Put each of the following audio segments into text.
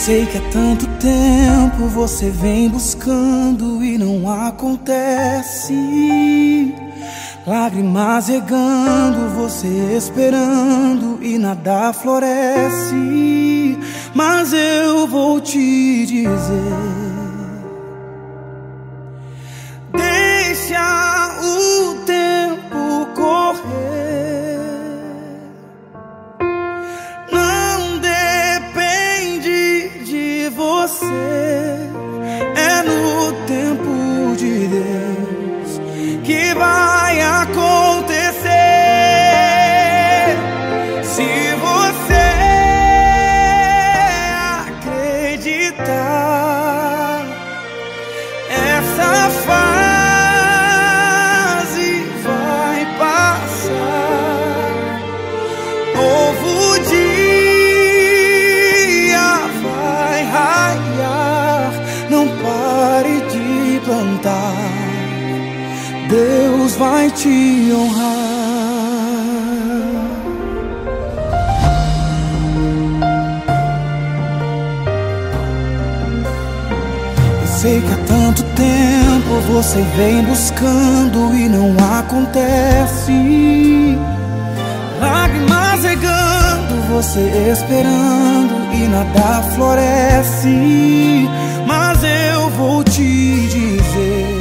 Sei que há tanto tempo você vem buscando e não acontece. Lágrimas regando, você esperando e nada floresce. Mas eu vou te dizer: deixa o tempo correr. Não depende de você, é no tempo de Deus que vai acontecer. Se você acreditar, essa fase vai passar. Novo dia vai raiar. Não pare de plantar, Deus vai te honrar. Eu sei que há tanto tempo você vem buscando e não acontece. Lágrimas regando, você esperando e nada floresce. Mas eu vou te dizer: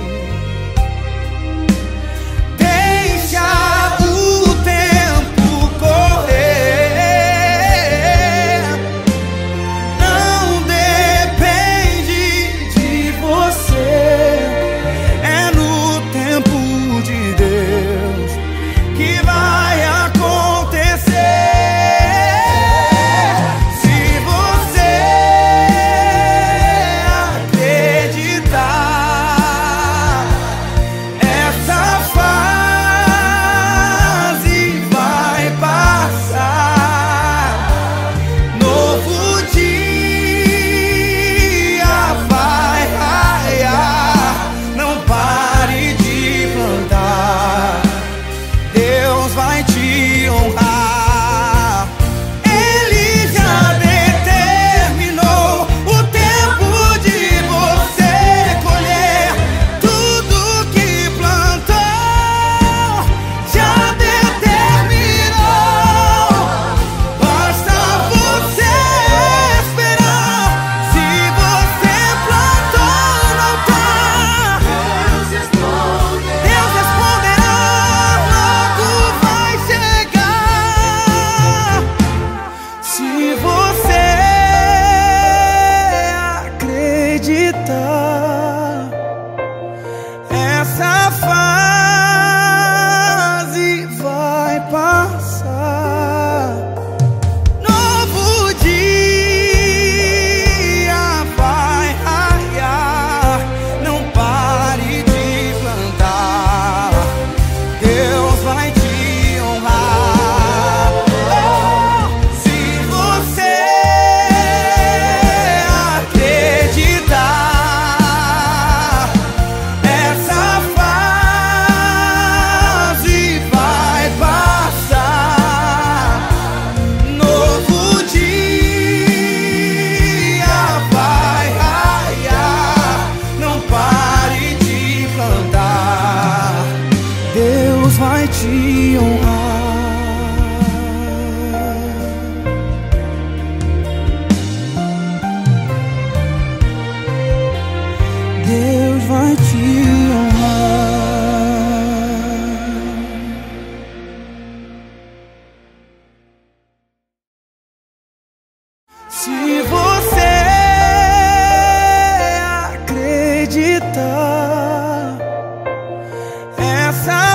essa fase vai passar. Novo dia vai raiar. Não pare de plantar, Deus vai te honrar. Se você acreditar, essa fase vai passar. Novo dia vai raiar. Não pare de plantar, Deus vai te honrar. Deus vai te honrar. Se você acreditar, essa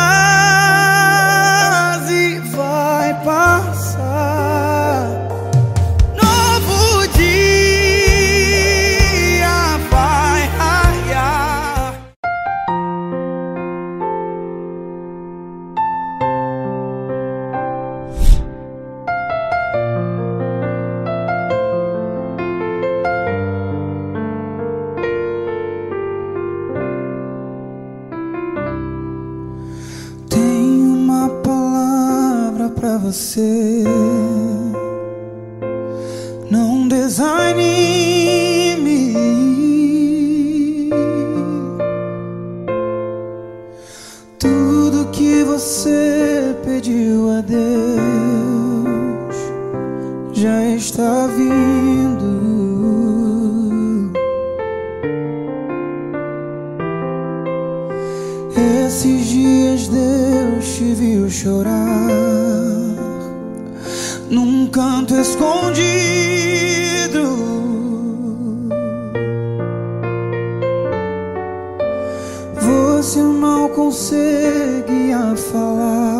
fase vai passar. Novo dia vai raiar. Tenho uma palavra pra você: não desista. desanime. Tudo que você pediu a Deus já está vindo. Esses dias Deus te viu chorar num canto escondido. Você não conseguia falar,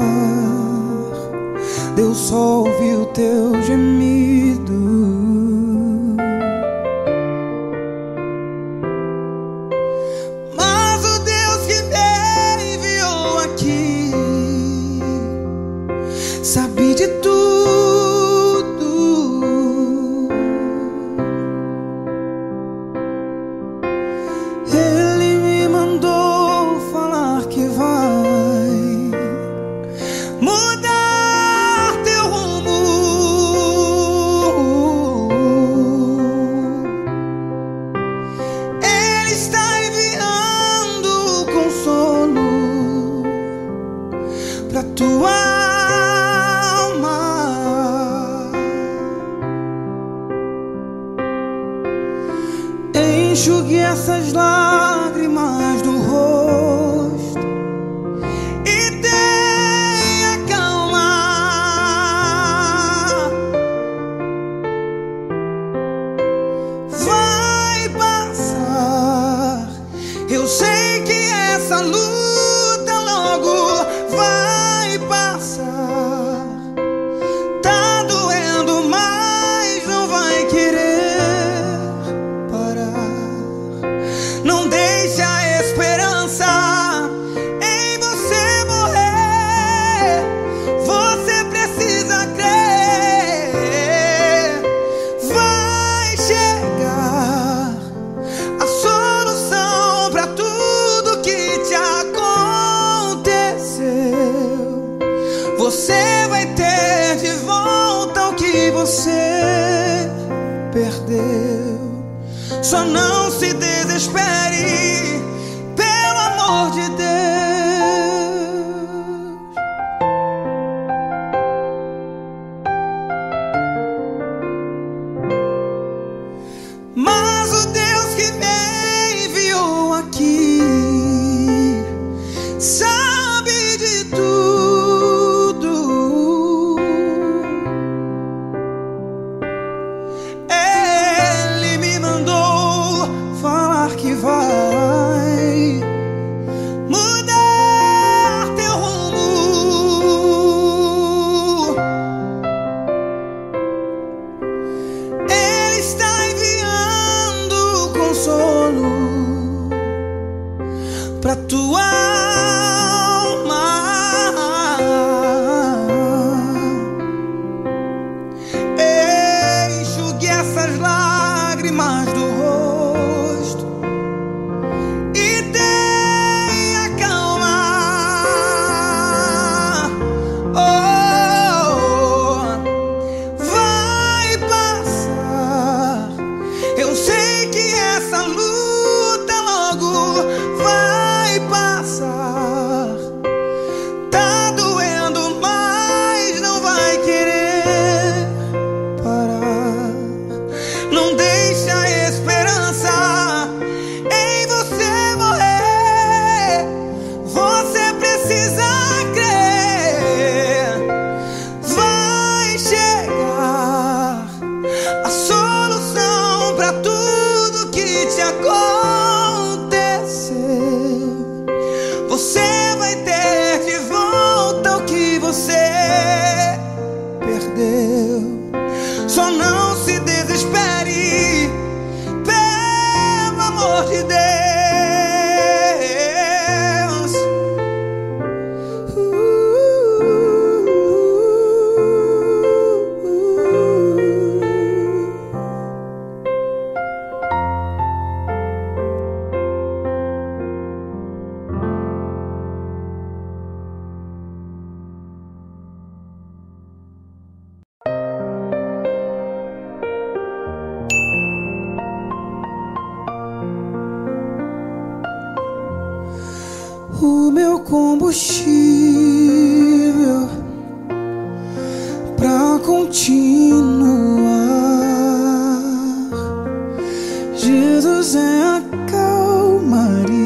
Deus só ouviu teu gemido. Mas o Deus que me enviou aqui sabe de tudo. Ele me mandou falar que vai mudar teu rumo. Ele está enviando consolo pra tua alma. Enxugue essas lágrimas do rosto e tenha calma. Vai passar. Eu sei que essa luta logo vai passar. Tá doendo, mas não vai querer parar. Não deixe a esperança em você morrer. Você precisa crer. Vai chegar a solução pra tudo que te aconteceu. Você vai ter de volta o que você perdeu. Só não se desespere, pelo amor de Deus. Mas o Deus que me enviou aqui sabe de tudo. Ele me mandou falar que vai mudar teu rumo. Ele está enviando consolo pra tua alma. Enxugue essas lágrimas do rosto e tenha calma. Oh, vai passar. Eu sei que essa luta logo vai passar. Tá doendo, mas não vai querer parar. Não deixa o meu combustível pra continuar. Jesus é a calmaria,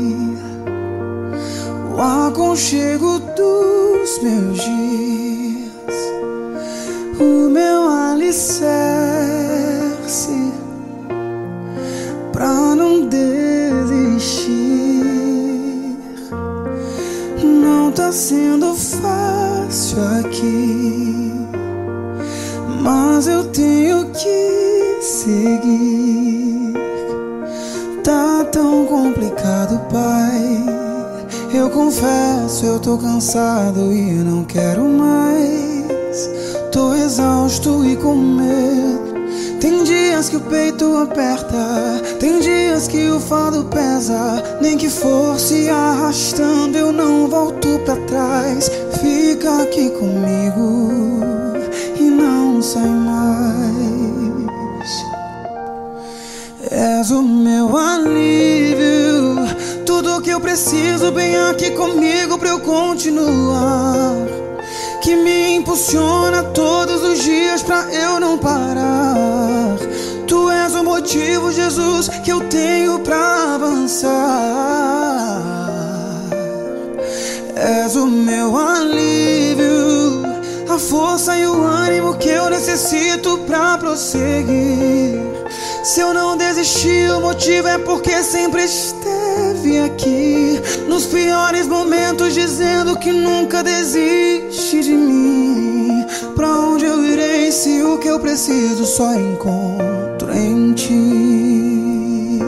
o aconchego dos meus dias, o meu alicerce pra não desistir. Não tá sendo fácil aqui, mas eu tenho que seguir. Tá tão complicado, Pai. Eu confesso, eu tô cansado e não quero mais. Tô exausto e com medo. Tem dias que o peito aperta, tem dias que o fardo pesa. Nem que for se arrastando, eu não volto pra trás. Fica aqui comigo e não sai mais. És o meu alívio, tudo que eu preciso bem aqui comigo pra eu continuar. Que me impulsiona todos os dias pra eu não parar. Tu és o motivo, Jesus, que eu tenho pra avançar. És o meu alívio, a força e o ânimo que eu necessito pra prosseguir. Se eu não desistir, o motivo é porque sempre esteve aqui, nos piores momentos, dizendo que nunca desiste de mim. Pra onde eu irei se o que eu preciso só encontro em ti?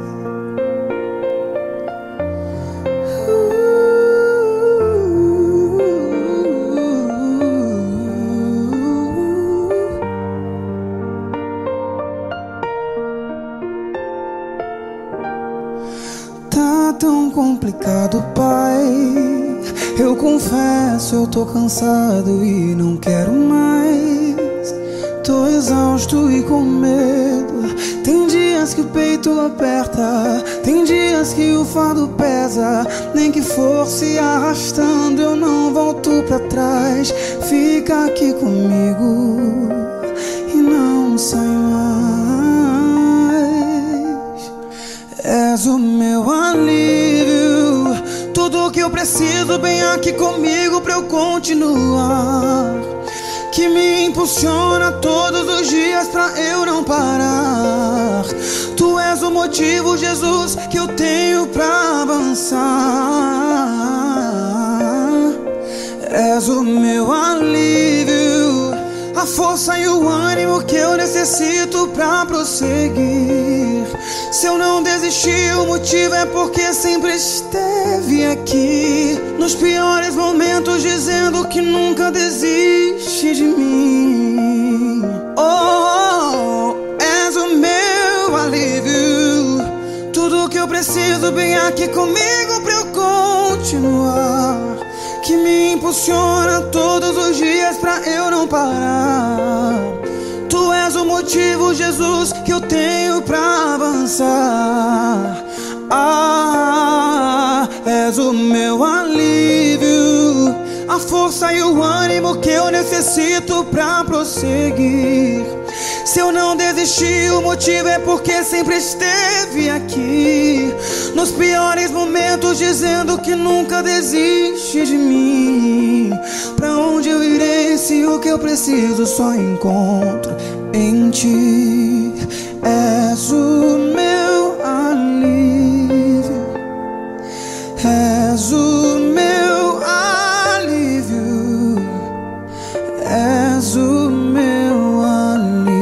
Tá tão complicado, Pai. Eu confesso, eu tô cansado e não quero mais. Tô exausto e com medo. Tem dias que o peito aperta, tem dias que o fardo pesa. Nem que for se arrastando, eu não volto pra trás. Fica aqui comigo e não sai mais. És o meu alívio, tudo que eu preciso bem aqui comigo pra eu continuar. Que me impulsiona todos os dias pra eu não parar. Tu és o motivo, Jesus, que eu tenho pra avançar. És o meu alívio, a força e o ânimo que eu necessito pra prosseguir. Se eu não desistir, o motivo é porque sempre esteve aqui, nos piores momentos, dizendo que nunca desiste de mim. Oh, és o meu alívio, tudo que eu preciso bem aqui comigo pra eu continuar. Que me impulsiona todos os dias pra eu não parar. Tu és o motivo, Jesus, que eu tenho pra avançar. És o meu alívio, a força e o ânimo que eu necessito pra prosseguir. Se eu não desistir, o motivo é porque sempre esteve aqui, nos piores momentos, dizendo que nunca desiste de mim. Pra onde eu irei se o que eu preciso só encontro em ti? És o meu alívio, és o meu alívio, és o meu alívio.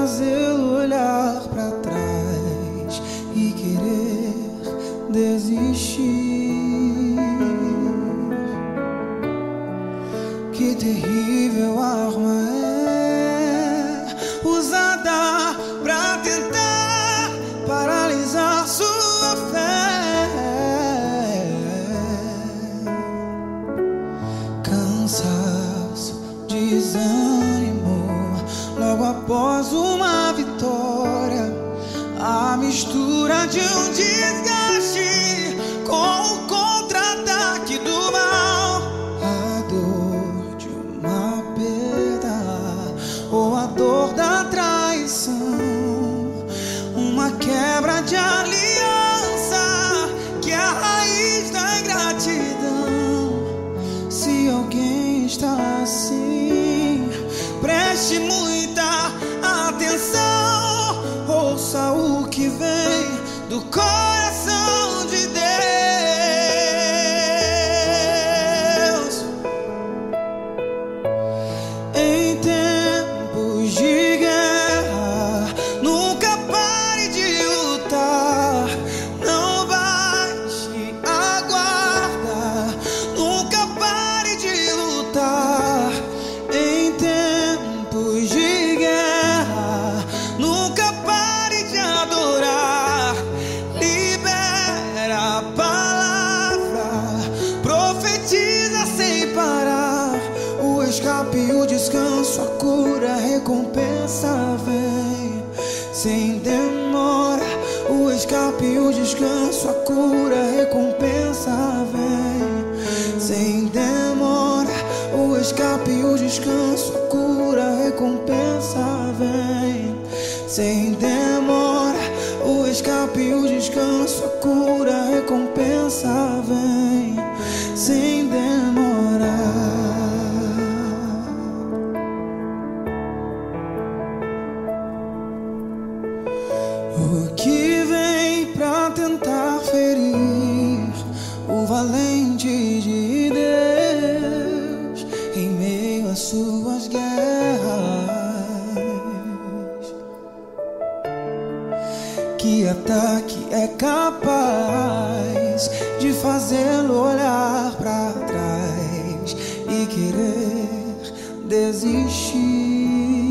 fazê-lo olhar pra trás e querer desistir. Que terrível arma é usada pra tentar paralisar sua fé. Cansaço, desânimo, logo após uma vitória, a mistura de um desgaste com o contra-ataque do mal, a dor de uma perda ou a dor da traição, uma quebra de aliança que é a raiz da ingratidão. Se alguém está assim, preste muita atenção, ouça o que vem do coração de Deus. Em tempos de guerra, nunca pare de lutar, não baixe a guarda, nunca pare de lutar. Em tempos de guerra, nunca pare de adorar. Libera a palavra, profetiza sem parar. O escape e o descanso, a cura, a recompensa vem sem demora. O escape e o descanso, a cura, a recompensa vem sem demora. O escape e o descanso, a cura, a recompensa vem sem demora. O escape e o descanso, a cura, a recompensa vem sem demora. O que vem pra tentar ferir o valente de Deus em meio às suas guerras? Que ataque é capaz de fazê-lo olhar pra trás e querer desistir?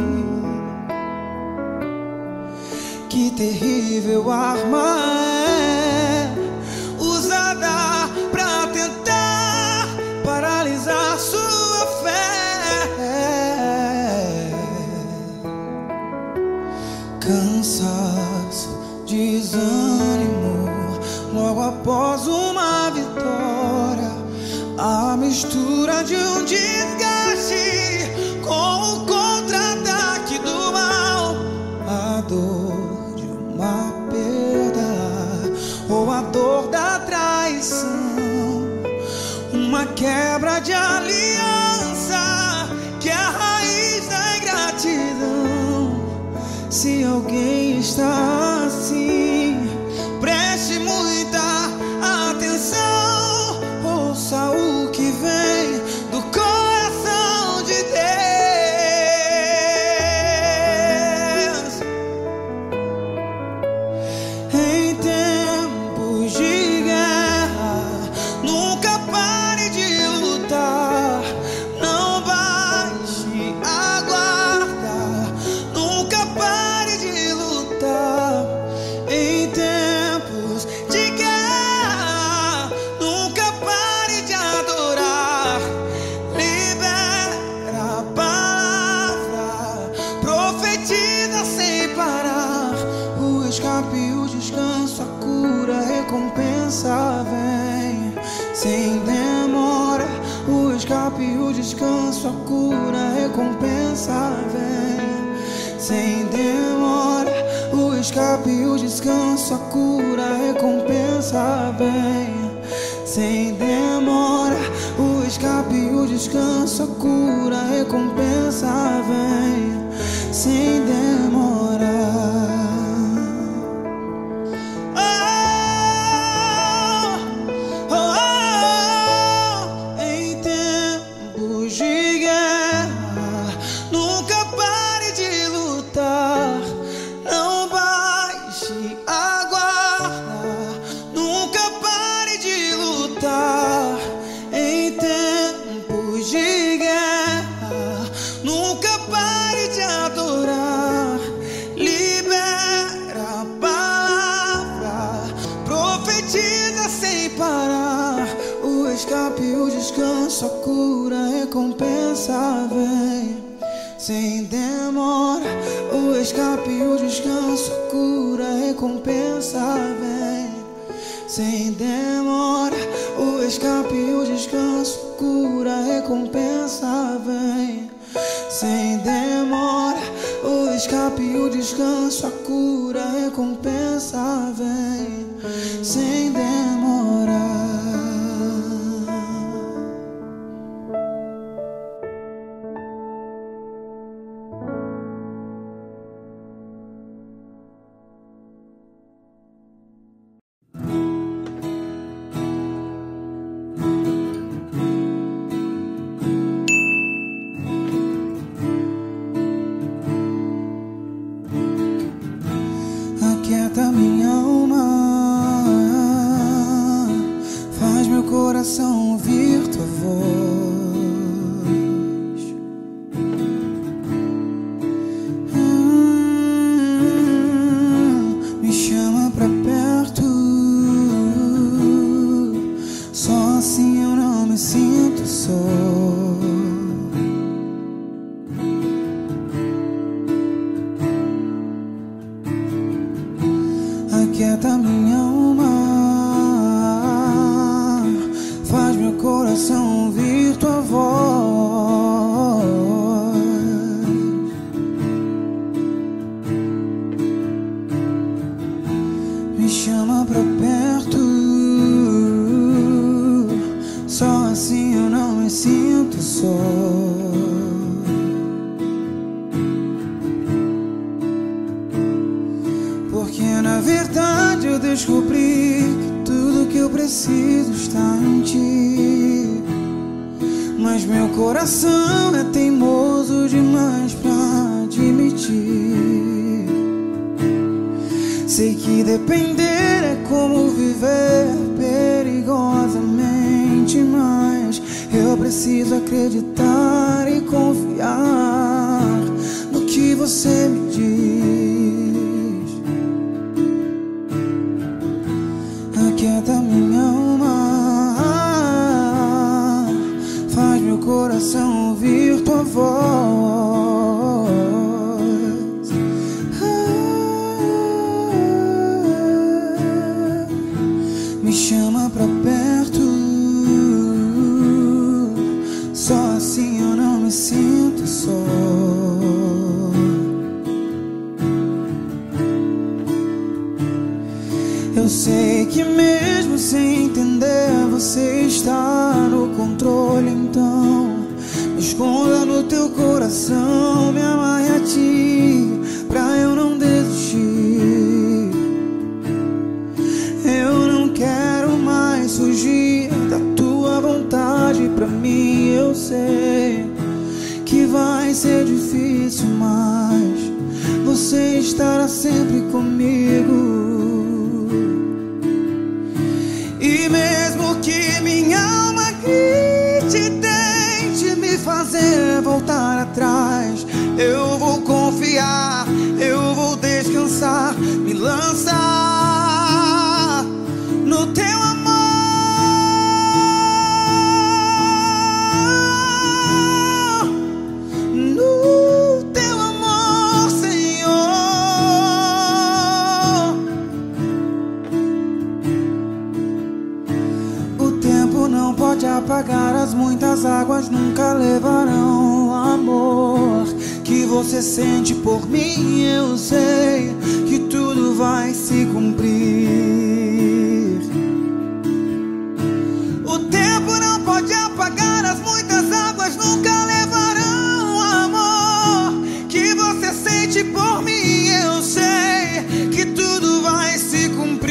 Que terrível arma é usada pra tentar paralisar sua fé. Cansaço, desânimo, logo após uma vitória, a mistura de um desgaste com o contra-ataque do mal, a dor de uma perda ou a dor da traição, uma quebra de aliança que é a raiz da ingratidão. Se alguém está assim, preste muita atenção, ouça o que vem do coração de Deus. Em tempos de guerra, nunca pare de lutar, não baixe a guarda, nunca pare de lutar. Em tempos de guerra, nunca pare de adorar. Libera a palavra, profetiza sem parar. O escape e o descanso, a cura, a recompensa vem sem demora. O escape e o descanso, a cura, a recompensa vem sem demora. O escape e o descanso, a cura, a recompensa vem sem demora. O escape e o descanso, a cura, a recompensa vem sem demora. Em tempos de guerra, nunca pare de lutar. descanso, a cura, a recompensa vem sem demora. O escape e o descanso, a cura, a recompensa vem sem demora. O escape e o descanso, a cura, a recompensa vem sem demora. O escape e o descanso, a cura, a recompensa vem sem demora. Aquieta minha alma, faz meu coração ouvir tua voz. Me chama pra perto, só assim eu não me sinto só. Aquieta minha alma, faz meu coração ouvir tua voz. Me chama pra perto, só assim eu não me sinto só. Porque na verdade eu descobri que tudo que eu preciso está em ti. Mas meu coração é teimoso demais pra admitir. Sei que depender é como viver perigosamente, mas eu preciso acreditar e confiar no que você me diz. Aquieta minha alma, faz meu coração ouvir tua voz. Me chama pra perto, só assim eu não me sinto só. Eu sei que mesmo sem entender você está no controle, então me esconda no teu coração, me amarre a ti pra eu não desistir. Eu não quero mais fugir da tua vontade pra mim. Eu sei que vai ser difícil, mas você estará sempre comigo. E mesmo que minha alma grite, tente me fazer voltar atrás, eu vou confiar, eu vou descansar, me lançar no teu amor. No teu amor, Senhor. O tempo não pode apagar as muitas águas, nunca levarão o amor que você sente por mim. Eu sei que tudo vai se cumprir. O tempo não pode apagar as muitas águas, nunca levarão o amor que você sente por mim. Eu sei que tudo vai se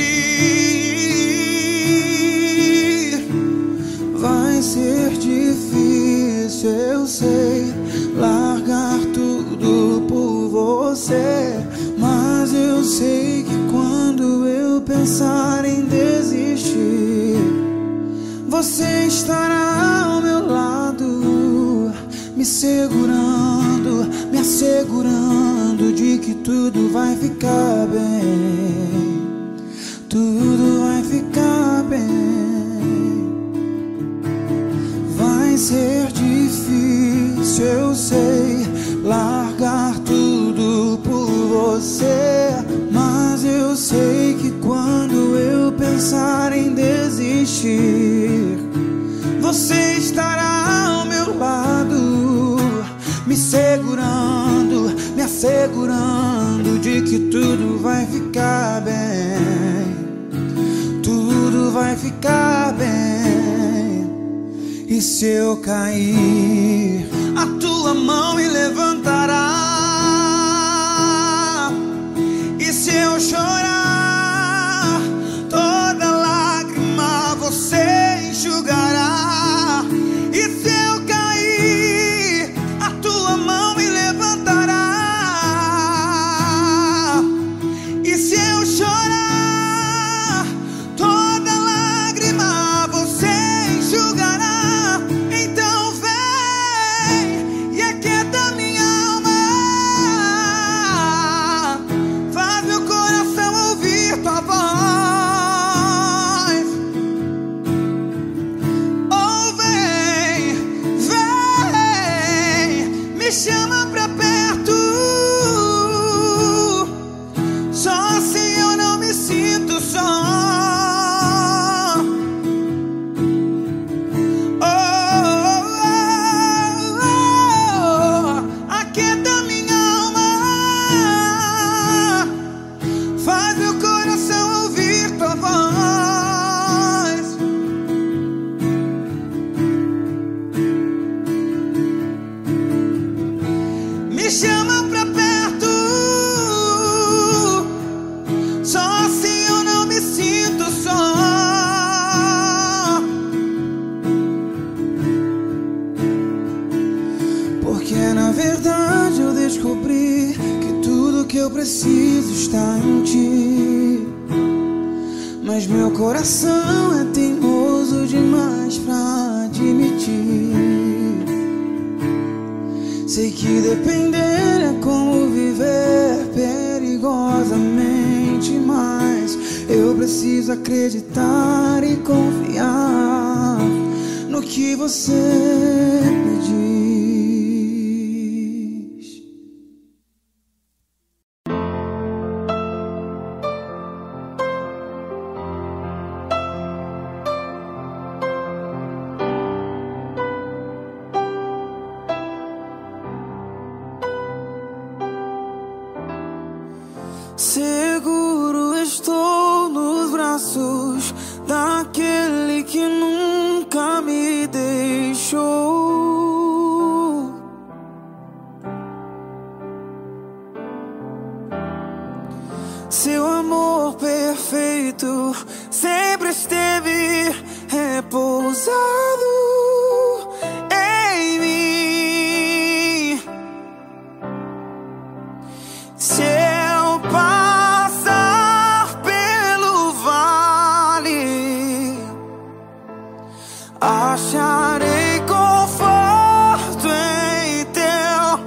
cumprir. Vai ser difícil, eu sei, largar tudo por você, mas eu sei que quando eu pensar em desistir, você estará ao meu lado, me segurando, me assegurando de que tudo vai ficar bem. Tudo vai ficar bem. Vai difícil, eu sei, largar tudo por você. Mas eu sei que quando eu pensar em desistir, você estará ao meu lado, me segurando, me assegurando de que tudo vai ficar bem. Tudo vai ficar bem. E se eu cair, a tua mão me levantará. E se eu chorar, toda lágrima você enxugará. E se eu cair, a tua mão me levantará. E se eu chorar, toda lágrima você enxugará. Então vem e aquieta minha alma, faz meu coração ouvir tua voz. Oh, vem, vem, me chama pra perto. Só assim eu não me sinto só. Oh, oh, oh, aquieta minha alma, faz meu coração ouvir tua voz. Me chama pra perto, só assim eu não me sinto só. Porque na verdade eu descobri que tudo que eu preciso está em ti. Mas meu coração é teimoso demais pra admitir. Sei que depender é como viver perigosamente, mas eu preciso acreditar e confiar no que você me diz. Seguro estou nos braços daquele que nunca me deixou. Seu amor perfeito sempre esteve repousado em mim. Se eu passar pelo vale, acharei conforto em teu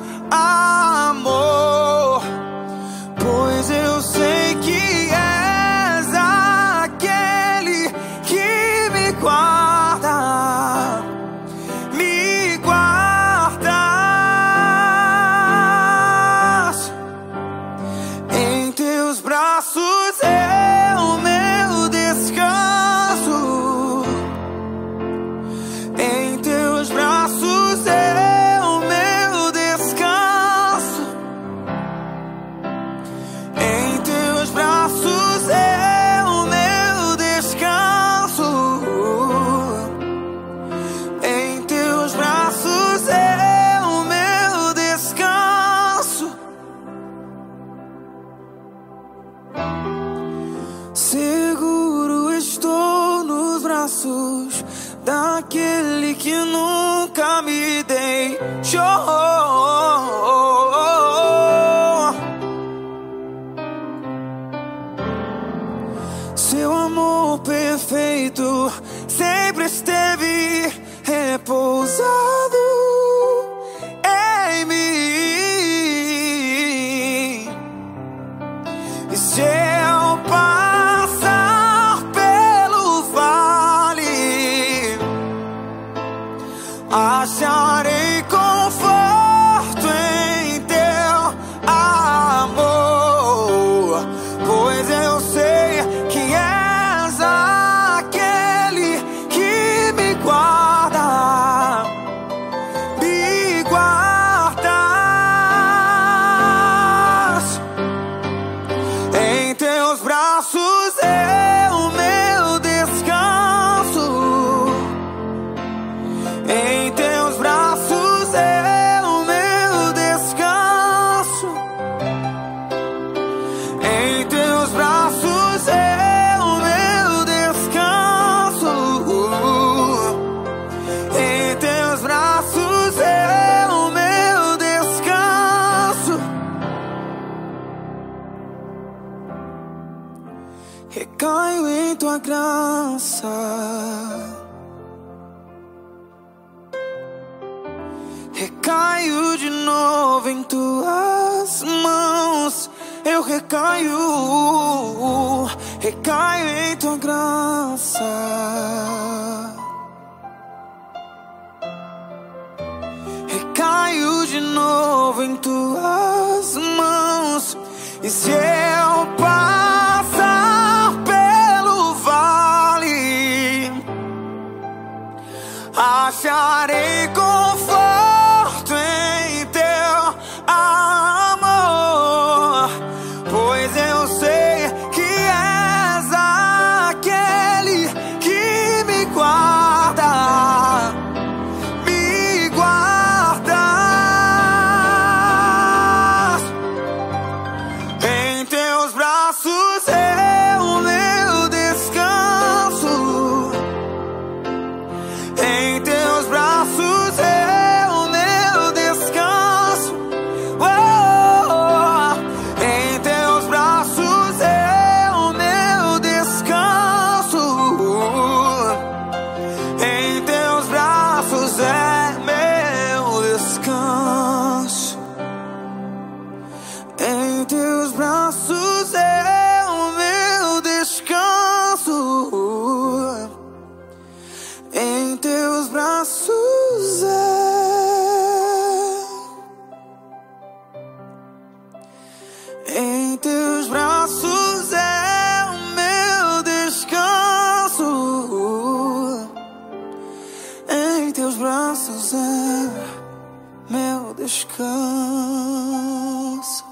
amor, pois eu sei que és aquele que me guarda, me guardas. Em teus braços é o meu descanso. Em teus braços é o meu descanso. Em teus braços é o meu descanso. Em teus braços é o meu descanso. Seguro estou nos braços daquele que nunca me deixou. Seu amor perfeito sempre esteve repousado em mim. E se eu passar pelo vale, acharei conforto Recaio em tua graça, recaio de novo em tuas mãos. Eu recaio em tua graça. Recaio de novo em tuas mãos. E se eu passar pelo vale, acharei conforto em teu amor, pois eu sei que és aquele que me guarda, me guarda. Em teus braços é o meu descanso, em teus braços é o meu descanso. Oh, em teus braços é o meu descanso, em teus braços é meu descanso, em teus braços é o meu descanso, em teus braços em teus braços é o meu descanso, em teus braços é meu descanso.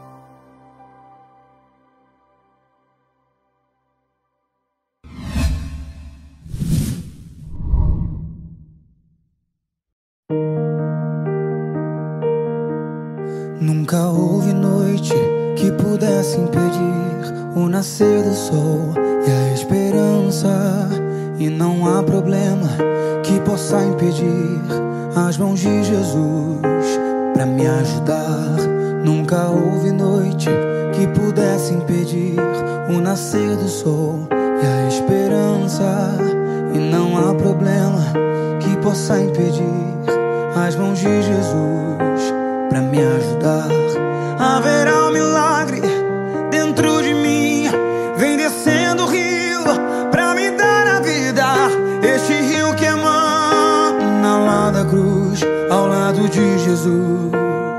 Nunca houve noite que pudesse impedir o nascer do sol e a esperança, e não há problema que possa impedir as mãos de Jesus pra me ajudar. Nunca houve noite que pudesse impedir o nascer do sol e a esperança, e não há problema que possa impedir as mãos de Jesus pra me ajudar. Haverá um milagre dentro de mim, vem descendo o rio pra me dar a vida. Este rio que emana lá da cruz, ao lado de Jesus.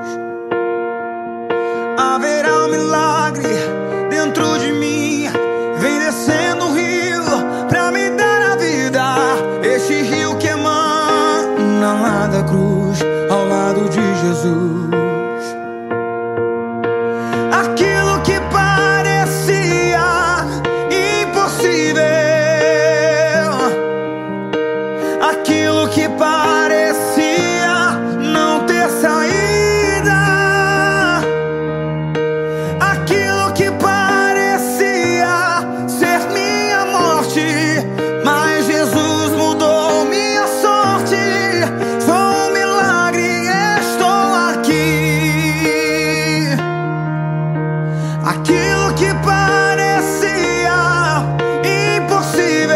Haverá um milagre dentro de mim, vem descendo o rio pra me dar a vida. Este rio que emana lá da cruz, ao lado de Jesus. Aquilo que parecia impossível, aquilo que parecia não ter saída, aquilo que parecia ser minha morte, mas Jesus mudou minha sorte. Sou um milagre, estou aqui. Aquilo que parecia impossível,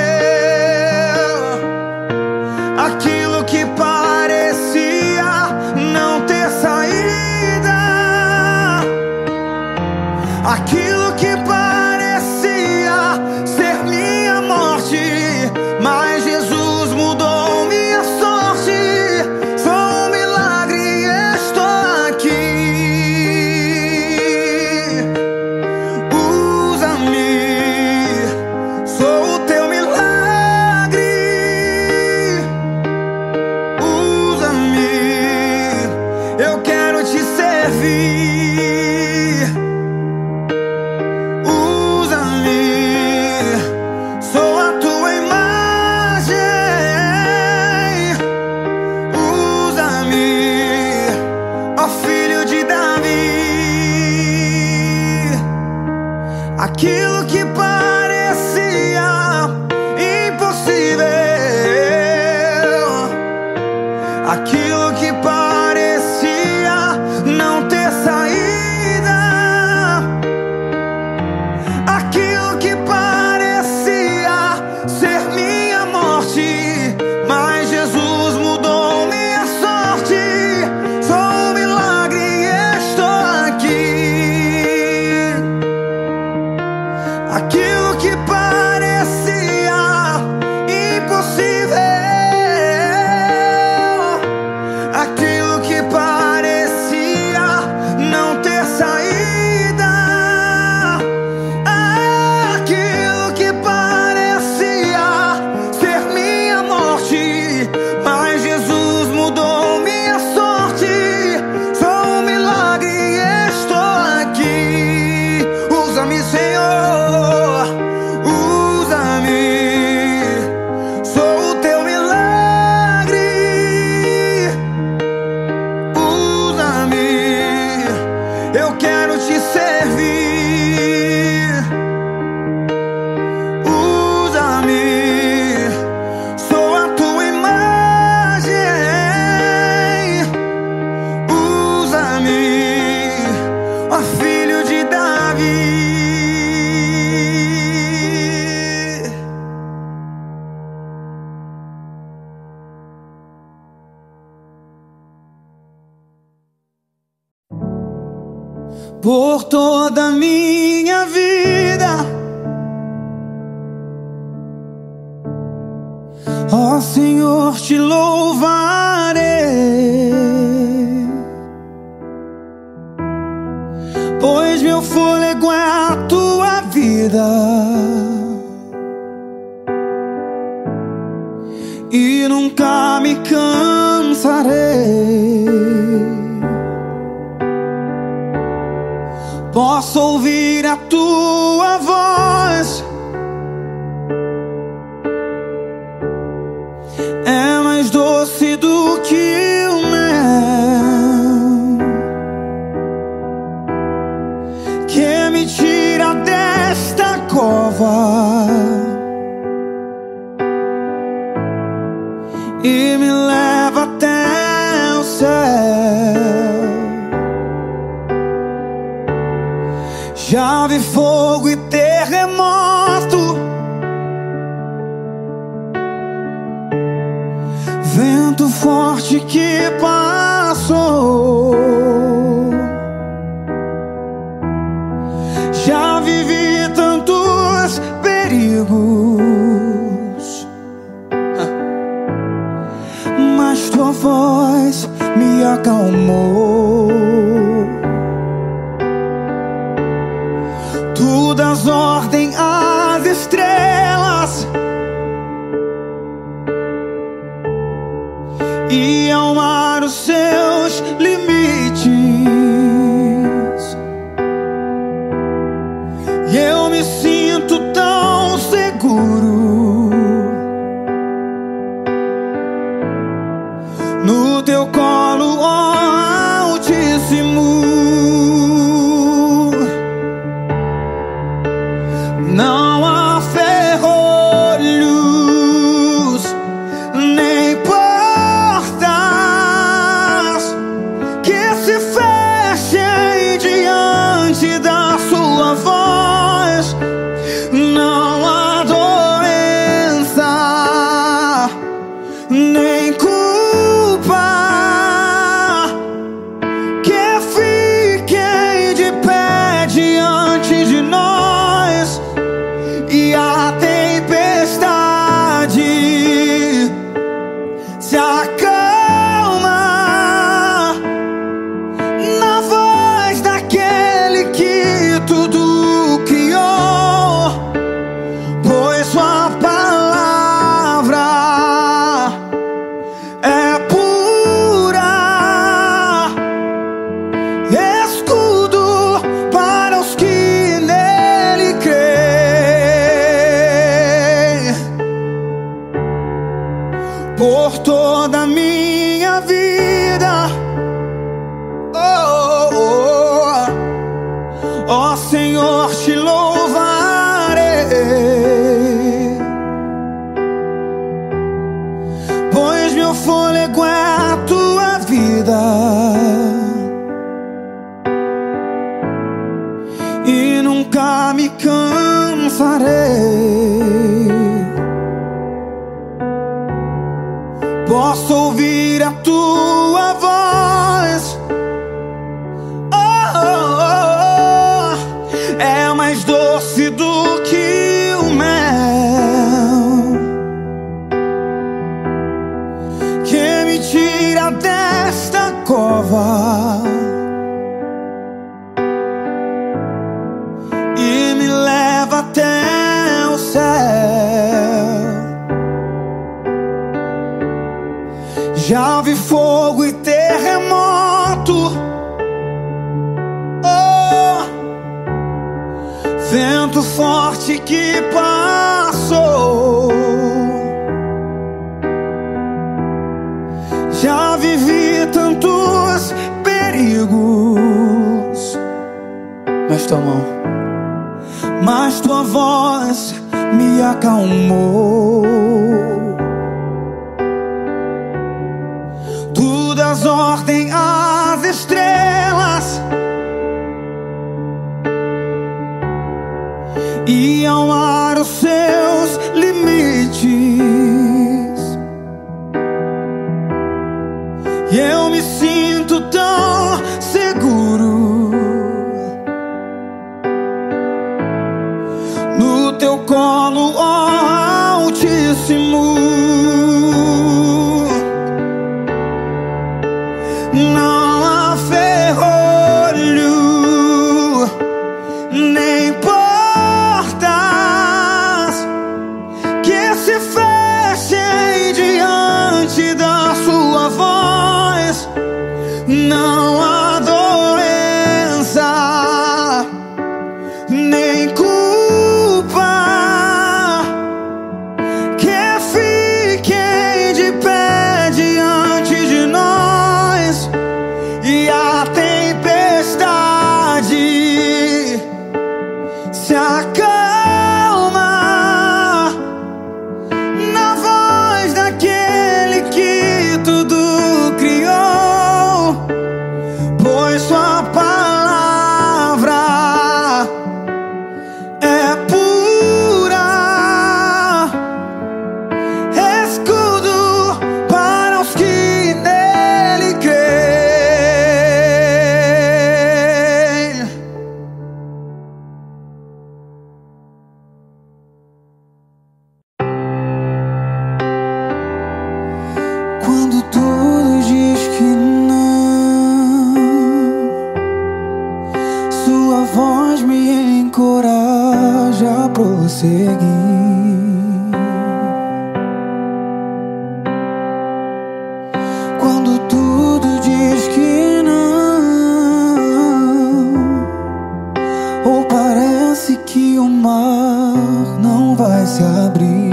aquilo que parecia não ter saída, aquilo que parecia ser minha morte, mas Jesus mudou minha sorte. Sou um milagre, estou aqui. quero te servir. Usa-me, sou a tua imagem. Usa-me, ó filho de Davi. Por toda a minha vida, ó Senhor, te louvarei, pois meu fôlego é a tua vida e nunca me cansarei. Posso ouvir a tua voz, é mais doce do que o mel, que me tira desta cova e me leva até o céu. Já vi fogo e terremoto, vento forte que passou. Já vivi tantos perigos, mas tua voz me acalmou. Tu das ordem às estrelas e ao mar os seus limites, e eu me sinto tão seguro no teu colo, ó Altíssimo. Não há ferrolhos nem portas que se fechem diante da sua voz. Não há doença nem culpa que fiquem de pé diante de nós. E a tempestade se acalma na voz daquele que tudo criou, pois sua palavra é pura, escudo para os que nele creem. Por toda a minha vida, oh, oh, oh, oh Senhor, te louvarei, pois meu fôlego é a tua vida e nunca me cansarei. Posso ouvir a tua voz, oh, oh, oh, é mais doce do que o mel, que me tira desta cova e me leva até o céu. Já vi fogo e terremoto, oh, vento forte que passou. Já vivi tantos perigos, mas tua mão, mas tua voz me acalmou. Tu das ordem às estrelas e ao mar os seus limites, e eu me sinto tão seguro no teu colo, ó Altíssimo. Não há ferrolho nem portas que se fechem diante da sua voz. Não há doença nem culpa que fiquem de pé diante de nós. E a tempestade se acalma na voz daquele que tudo criou, pois sua palavra é pura, escudo para os que nele creem. Quando tudo diz que não, sua voz me encoraja a prosseguir. Quando tudo diz que não, ou parece que o mar não vai se abrir,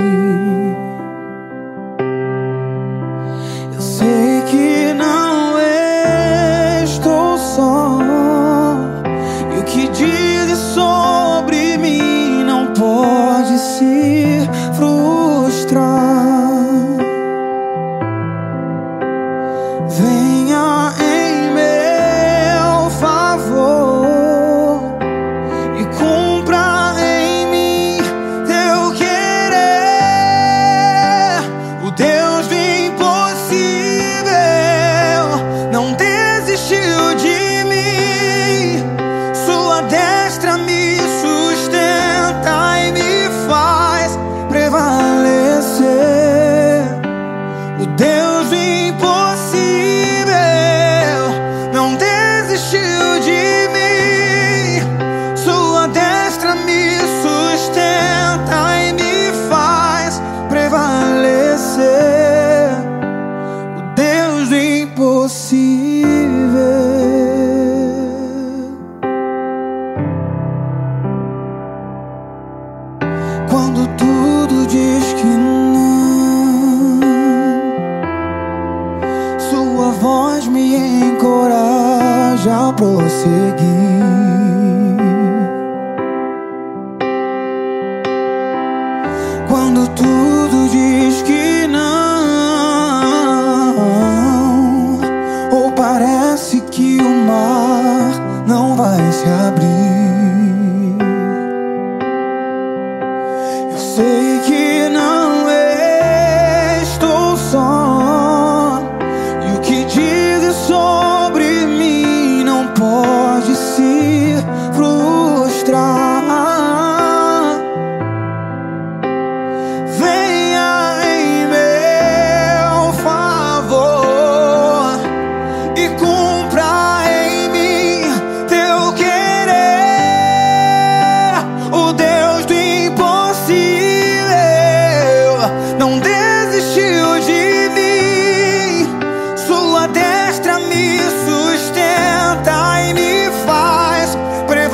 eu sei que não estou só, e o que dizes sobre mim não pode se frustrar. Venha em meu favor e cumpra em mim teu querer. O Deus do impossível não desistiu de mim. Sua destra me sustenta e me faz prevalecer. O Deus do impossível não desistiu de mim. Sua destra me sustenta e me faz prevalecer. O Deus do impossível. Quando tudo diz que não, sua voz me encoraja a prosseguir. Quando tudo diz que não, ou parece que o mar não vai se abrir, eu sei que não estou só, e o que dizes sobre mim não pode se frustrar. Venha em meu favor e cumpra em mim teu querer. O Deus do impossível não desistiu de mim. Sua destra me sustenta e me faz prevalecer.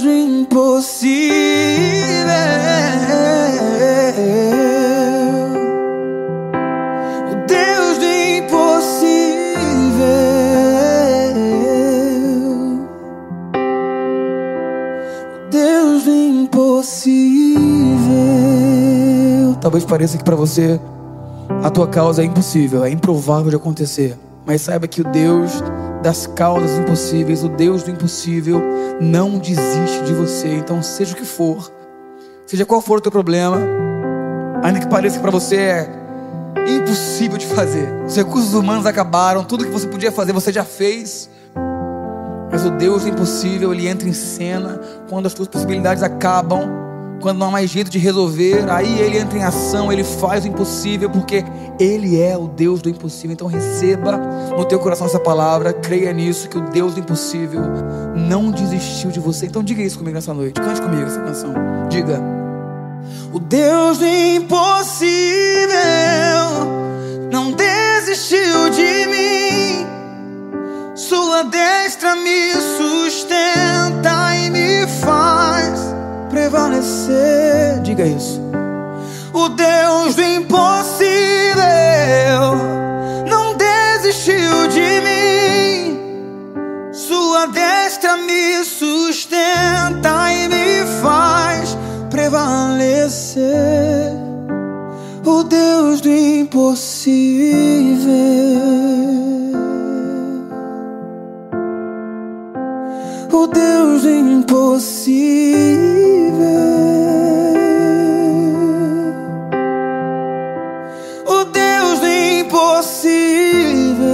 do impossível, o Deus do impossível, o Deus do impossível. Talvez pareça que para você a tua causa é impossível, é improvável de acontecer, mas saiba que o Deus das causas impossíveis, o Deus do impossível, não desiste de você. Então, seja o que for, seja qual for o teu problema, ainda que pareça que para você é impossível de fazer, os recursos humanos acabaram, tudo que você podia fazer você já fez, mas o Deus do impossível, Ele entra em cena quando as tuas possibilidades acabam, quando não há mais jeito de resolver. Aí Ele entra em ação, Ele faz o impossível, porque Ele é o Deus do impossível. Então receba no teu coração essa palavra, creia nisso, que o Deus do impossível não desistiu de você. Então diga isso comigo nessa noite, cante comigo essa canção, diga: o Deus do impossível não desistiu de mim, sua destra me sustenta e me faz prevalecer. Diga isso. O Deus do impossível não desistiu de mim, sua destra me sustenta e me faz prevalecer. O Deus do impossível, o Deus do impossível, o Deus do impossível,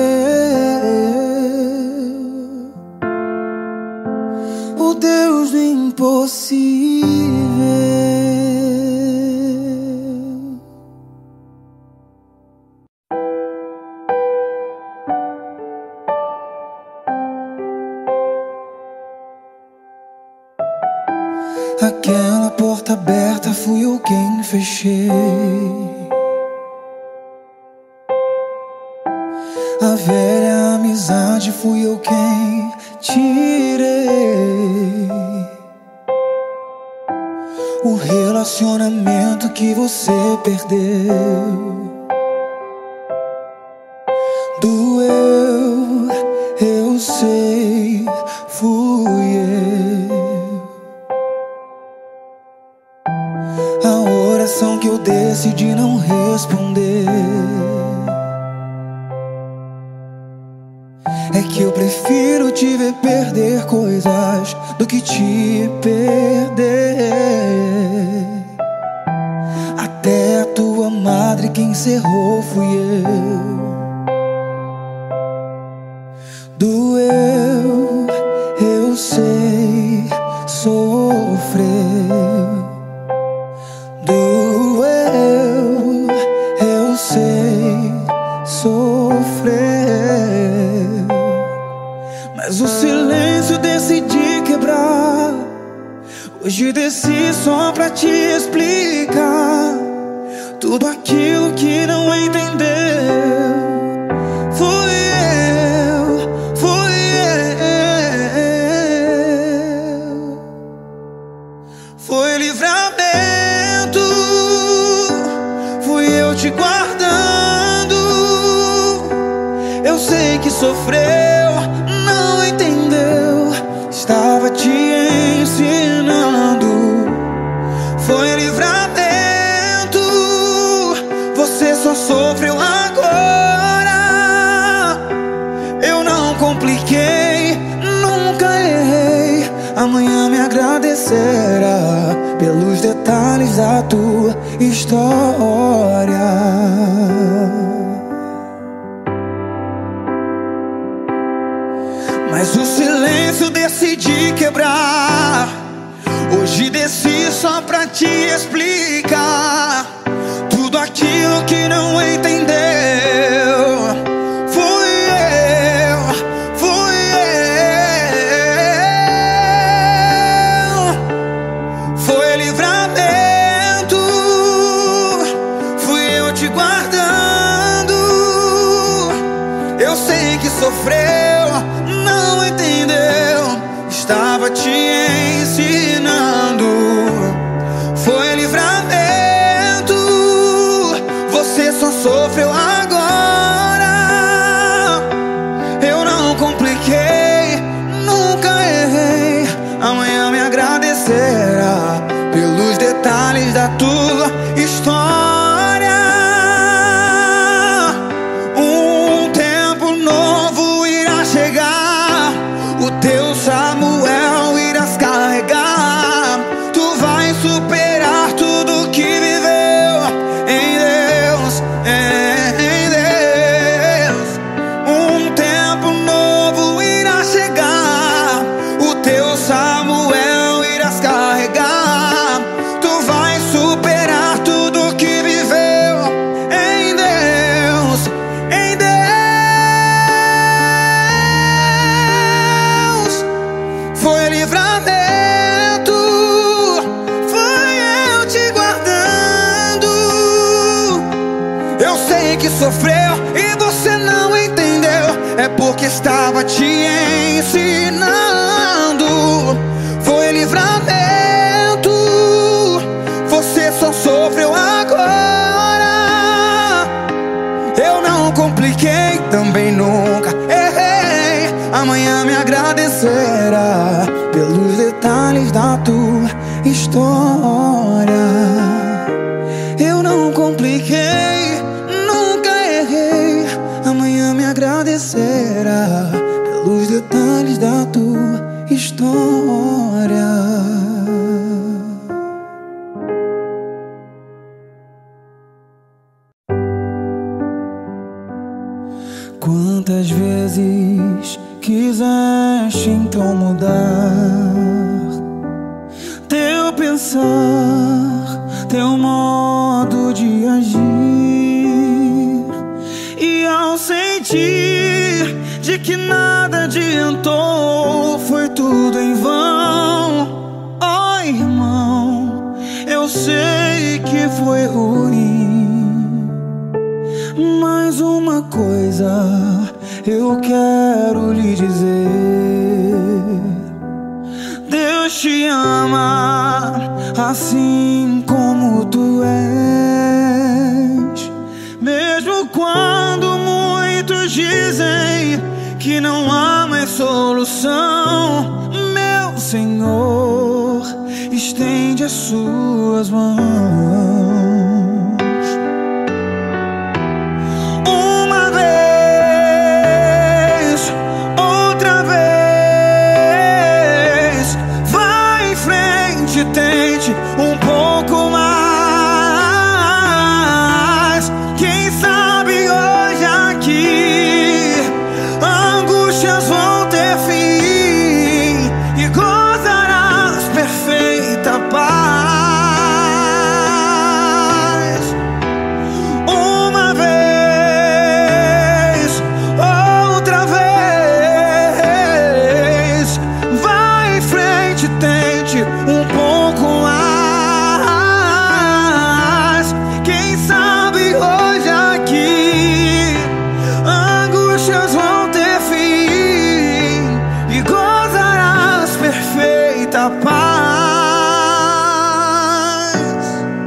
o Deus do impossível. Aquela porta aberta fui eu quem fechei, a velha amizade fui eu quem tirei, o relacionamento que você perdeu doeu, eu sei, fui eu. A oração que eu decidi não responder é que eu prefiro te ver perder coisas do que te perder. Até a tua madre quem encerrou fui eu. Doeu, eu sei, sofreu. Doeu, eu sei, sofreu. Mas o silêncio decidi quebrar. Hoje desci só pra te explicar tudo aquilo que não entendeu. Fui eu. Foi livramento. Fui eu te guardando. Eu sei que sofreu, não entendeu. Estava te ensinando. Foi livramento. Você só sofreu agora. Eu não compliquei, nunca errei. Amanhã me agradecerá pelos detalhes da tua história. Mas o silêncio decidi quebrar. Hoje desci só pra te explicar tudo aquilo que não entendeu. Fui eu. Foi livramento. Fui eu te guardando. Eu sei que sofreu, não entendeu. Estava te ensinando. que sofreu e você não entendeu, é porque estava te ensinando. Foi livramento, você só sofreu agora. Eu não compliquei, também nunca errei. Amanhã me agradecerá pelos detalhes da tua história. Eu não compliquei, nunca errei. Amanhã me agradecerá pelos detalhes da tua história. Quantas vezes quiseste então mudar teu pensar, teu modo de agir, e ao sentir de que nada adiantou, foi tudo em vão. Oh, irmão, eu sei que foi ruim, mas uma coisa eu quero lhe dizer: Deus te ama assim como tu és. Mesmo quando muitos dizem que não há mais solução, meu Senhor estende as suas mãos. Uma vez, outra vez, vai em frente, tente um pouco mais. Quem sabe hoje aqui angústias vão ter fim e gozarás perfeita paz. Uma vez, outra vez, vai em frente, tente um pouco mais. Quem sabe hoje aqui angústias vão ter fim e gozarás perfeita paz.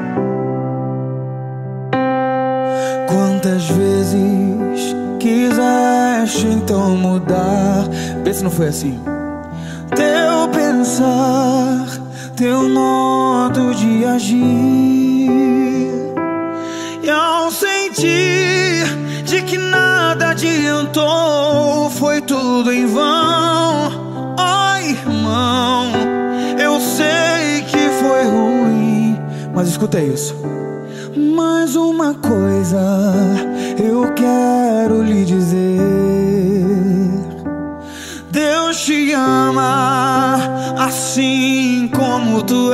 Quantas vezes quiseste então mudar? Vê se não foi assim. Teu pensar, teu modo de agir, e ao sentir de que nada adiantou, foi tudo em vão. Oh, irmão, eu sei que foi ruim, mas escuta isso. Mas uma coisa eu quero lhe dizer: Deus te ama assim como tu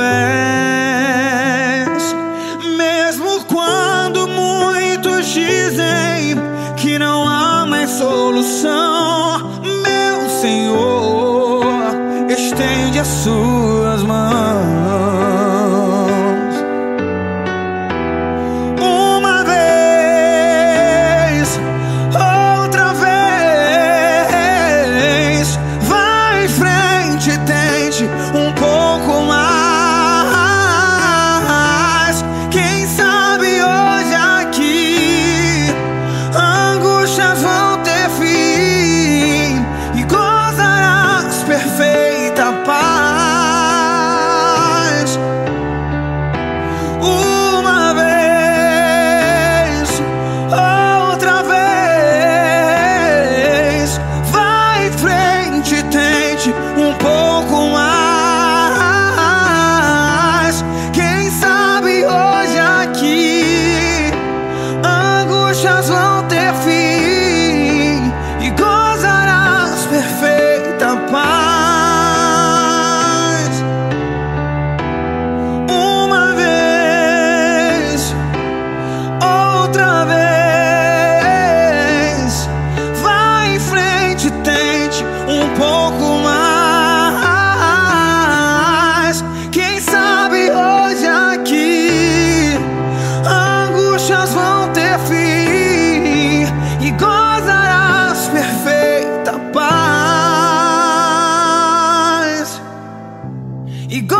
és. Mesmo quando muitos dizem que não há mais solução, meu Senhor estende as suas mãos. Uma vez, outra vez, vai em frente, tente um pouco mais. Quem sabe hoje aqui angústias vão ter fim e gozarás perfeita paz.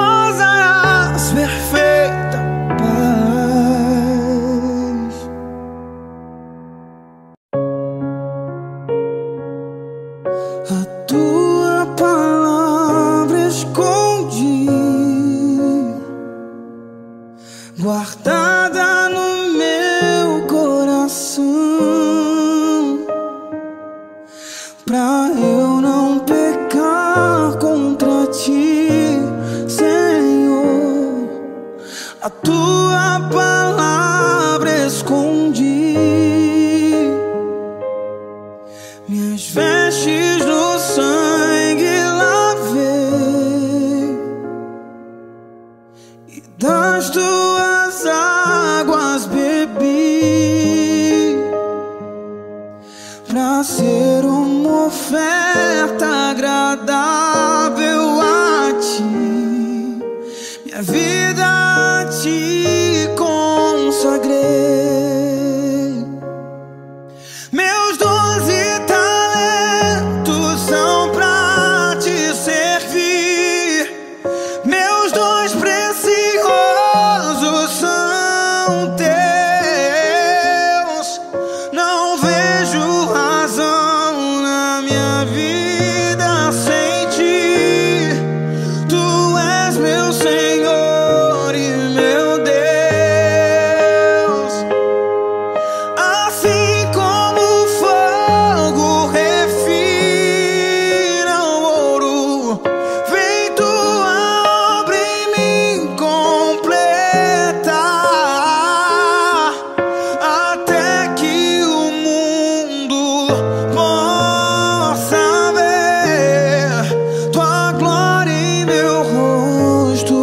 gozarás perfeita paz. A tua palavra escondi, guardada no meu coração, pra eu não pecar contra ti, Senhor. A tua palavra escondi, minhas vestes no sangue lavei, e das tuas águas bebi, pra ser uma oferta agradável a ti, minha vida a ti consagrei. Meus 12 talentos são pra te servir, meus 2 preciosos são teus. Não vejo razão na minha vida sem ti. Tu és meu Senhor e meu Deus. Assim como o fogo refina o ouro, vem tua obra em mim completar, até que o mundo possa ver tua glória em meu rosto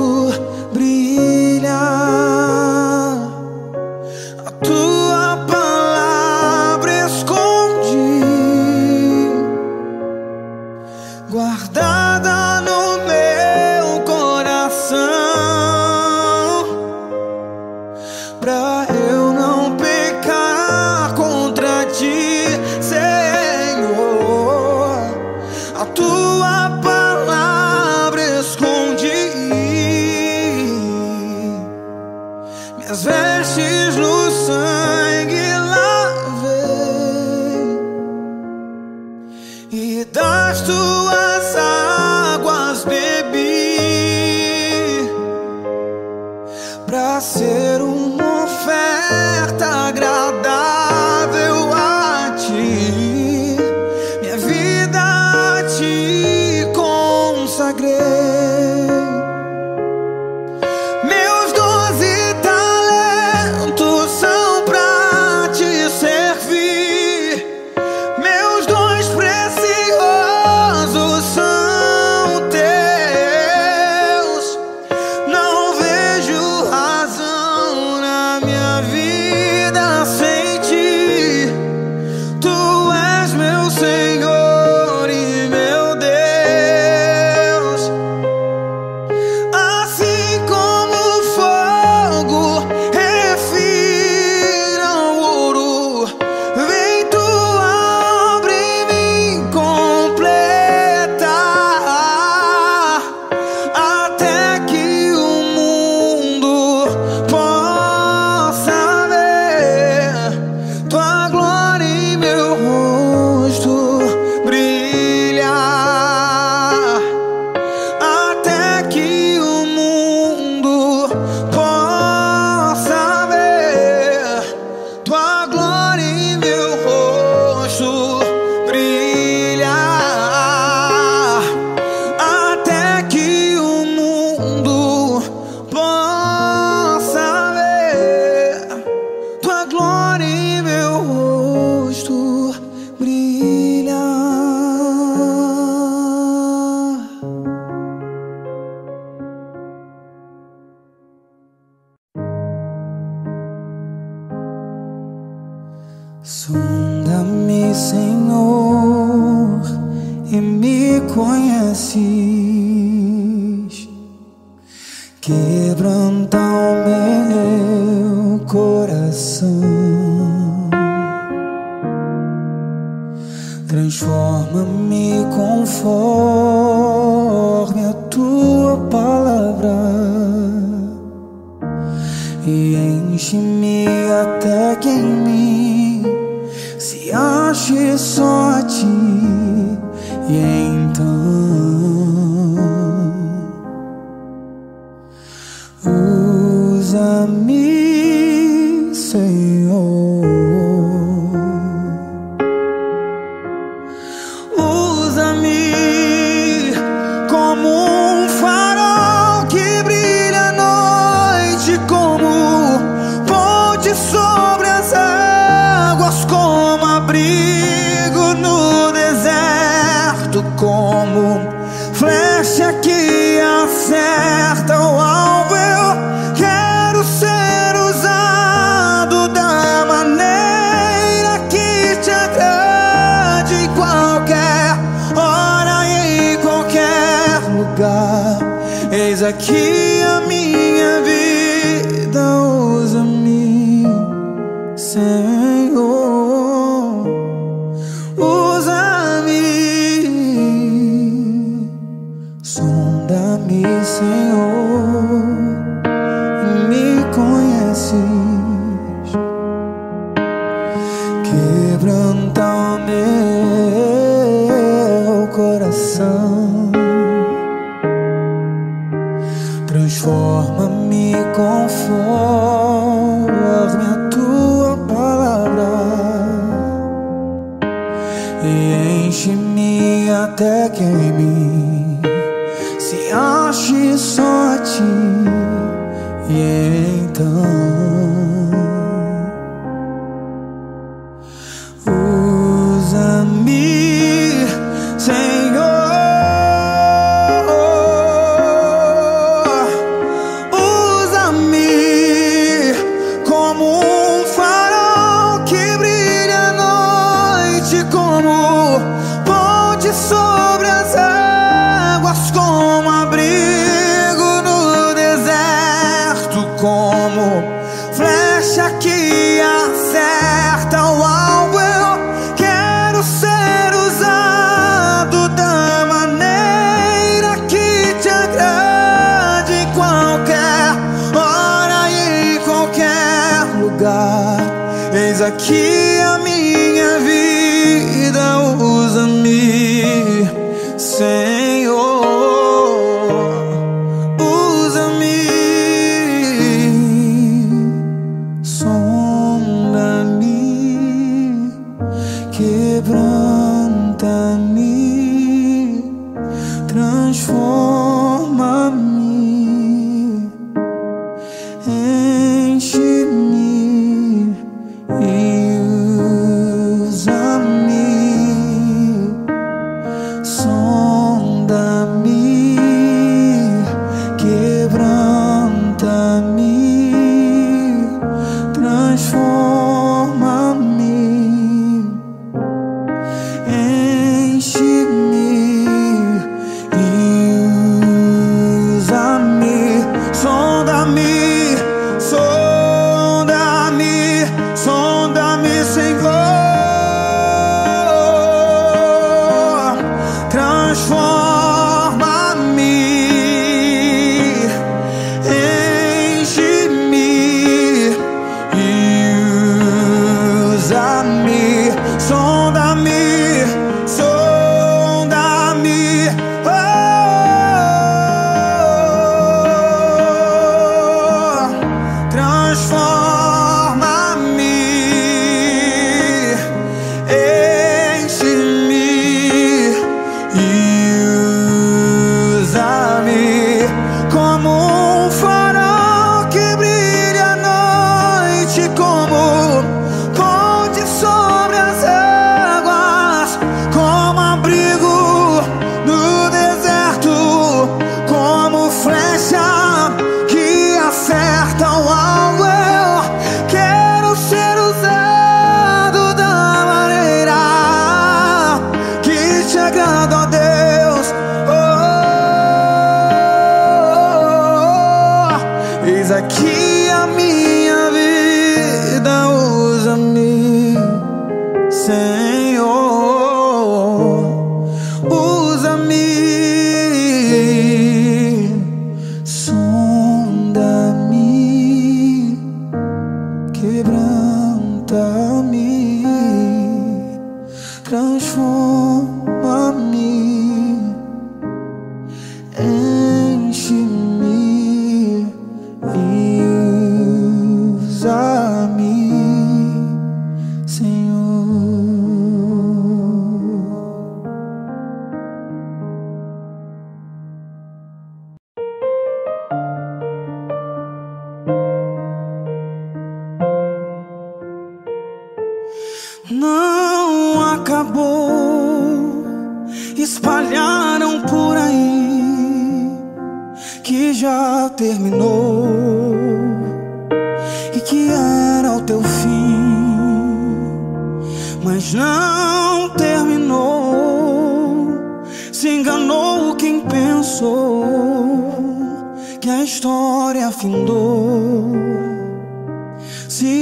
brilhar. A tua palavra escondi, guardada no meu coração, pra eu não pecar contra ti, Senhor. A tua palavra escondi, minhas vestes no sangue lavei, e das tuas águas bebi, pra ser uma oferta agradável a ti, minha vida a ti consagrei. Meus 12 talentos são pra te servir, meus 2 preciosos são teus. Não vejo razão na minha vida sem ti. Tu és meu Senhor e meu Deus. Assim como o fogo refina o ouro, vem tua obra em mim completar, até que o mundo possa ver tua glória em meu rosto brilhar, até que o mundo possa ver tua glória em meu rosto brilhar, até que o mundo possa ver tua glória em meu rosto brilhar. Sonda-me, Senhor, e me conheces. Quebranta o meu coração, transforma-me conforme a tua palavra. enche-me até que em mim se ache só a ti. E então usa-me, Senhor, usa-me como um farol que brilha à noite, como ponte sobre as águas, como abrigo no deserto, como flecha que acerta o alvo. Eu quero ser usado da maneira que te agrade, em qualquer hora e em qualquer lugar. Eis aqui a minha vida, usa-me, Senhor, usa-me, sonda-me, Senhor, e me conheces, quebranta o meu coração, transforma-me conforme a tua palavra e enche-me até que em mim se ache só a ti. E então usa-me, Senhor, como um farol que brilha à noite, como ponte sobre as águas, como abrigo no deserto, como flecha que acerta o alvo. Eu quero ser usado da maneira que te agrade, em qualquer hora e em qualquer lugar. Eis aqui a minha vida, usa-me, Senhor, usa-me, sonda-me, quebranta-me, transforma-me, enche-me e usa-me, sonda-me, quebranta-me, transforma-me, enche-me e usa-me, sonda-me, sonda-me, sonda-me, Senhor, transforma-me, enche-me e usa-me, sonda-me, sonda-me, oh, transforma-me, enche-me e usa-me como um farol que brilha à noite, como ponte sobre as águas, como abrigo no deserto, como flecha que acerta o alvo. Eu quero ser usado da maneira que te agrada, ó Deus. Oh, eis aqui a minha vida, usa-me, Senhor, usa-me, sonda-me, já terminou e que era o teu fim, mas não terminou. Se enganou quem pensou que a história findou, se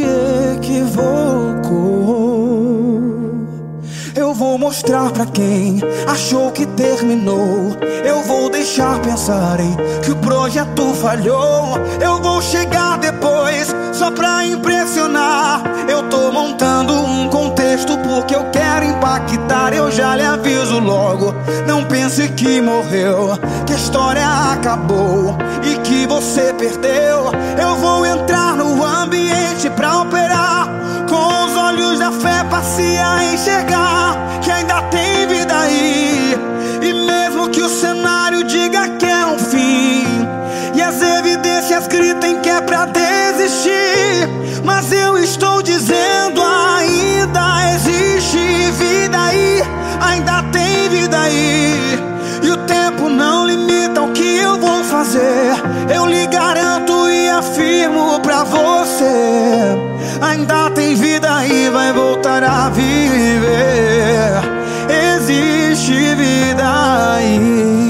equivocou. Eu vou mostrar pra quem achou que terminou. Eu vou deixar pensarem que o projeto falhou. Eu vou chegar depois só pra impressionar. Eu tô montando um contexto porque eu quero impactar. Eu já lhe aviso logo, não pense que morreu, que a história acabou e que você perdeu. Eu vou entrar no ambiente pra operar, com os olhos da fé passei a enxergar que ainda tem vida aí. E mesmo que o cenário diga que é um fim e as evidências gritem que é pra desistir, mas eu estou dizendo ainda existe vida aí, ainda tem vida aí. E o tempo não limita o que eu vou fazer. Eu lhe garanto e afirmo pra você, ainda tem vida aí, vai voltar a viver. Existe vida aí.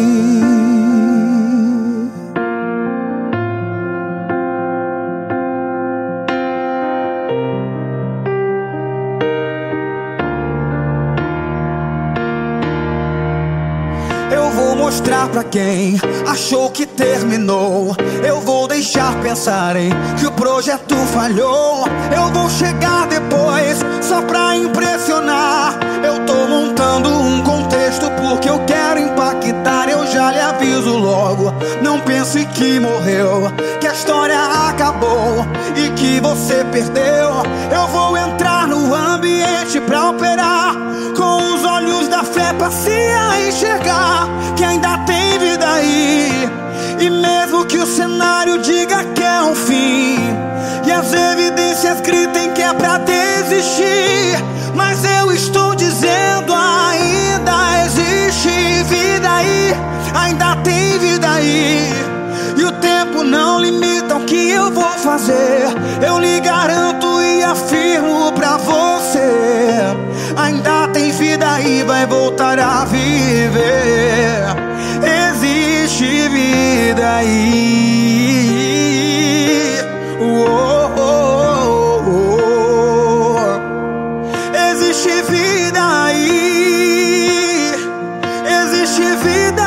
Eu vou mostrar pra quem achou que terminou. Eu vou deixar pensarem que o projeto falhou. Eu vou chegar depois só pra impressionar. Eu tô montando um contexto porque eu quero impactar. Eu já lhe aviso logo, não pense que morreu, que a história acabou e que você perdeu. Eu vou entrar no ambiente pra operar, com os olhos da fé passei a enxergar que ainda tem vida aí. E mesmo que o cenário diga que é um fim e as evidências gritem que é pra desistir, mas eu estou dizendo ainda existe vida aí, ainda tem vida aí. E o tempo não limita o que eu vou fazer. Eu lhe garanto e afirmo pra você, ainda tem vida aí, vai voltar a viver. Existe vida aí. Oh, oh, oh, oh. Existe vida aí. Existe vida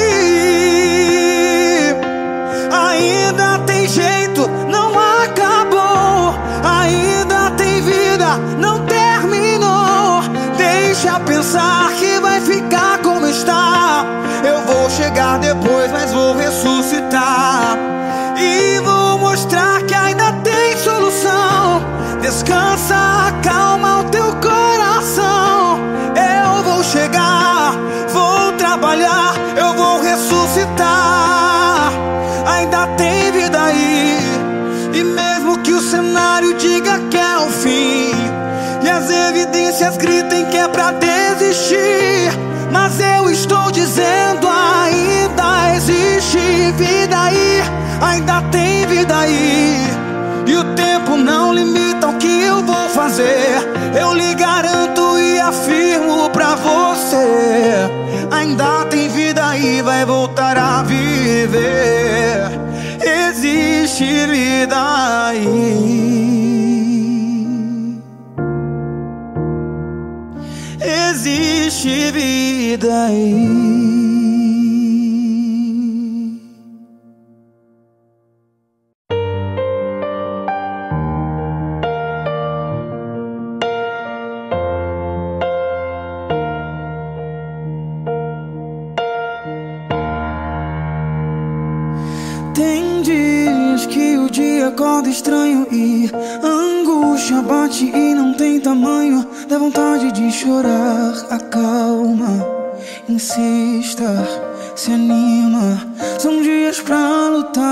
aí. Ainda tem jeito, não acabou. Ainda tem vida, não terminou. Deixa pensar que vai ficar como está. Eu vou chegar depois, mas vou ressuscitar e vou mostrar que ainda tem solução. Descansa, acalma o teu coração. Eu vou chegar, vou trabalhar, eu vou ressuscitar. Ainda tem vida aí. E mesmo que o cenário diga que é o fim e as evidências gritem que é pra desistir, mas eu estou dizendo ainda existe vida aí, ainda tem vida aí. E o tempo não limita o que eu vou fazer. Eu lhe garanto e afirmo pra você, ainda tem vida aí, vai voltar a viver. Existe vida aí. Existe vida aí. Tem dias que o dia acorda estranho e a angústia bate e não tem tamanho. Dá vontade de chorar, acalma, insista, se anima. São dias pra lutar.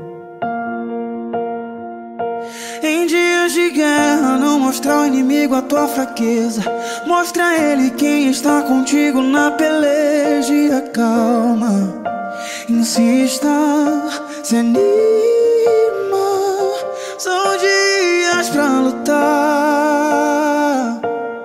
Em dias de guerra, não mostrar ao inimigo a tua fraqueza. Mostra a ele quem está contigo na peleja e acalma. Insista, se anima. São dias pra lutar.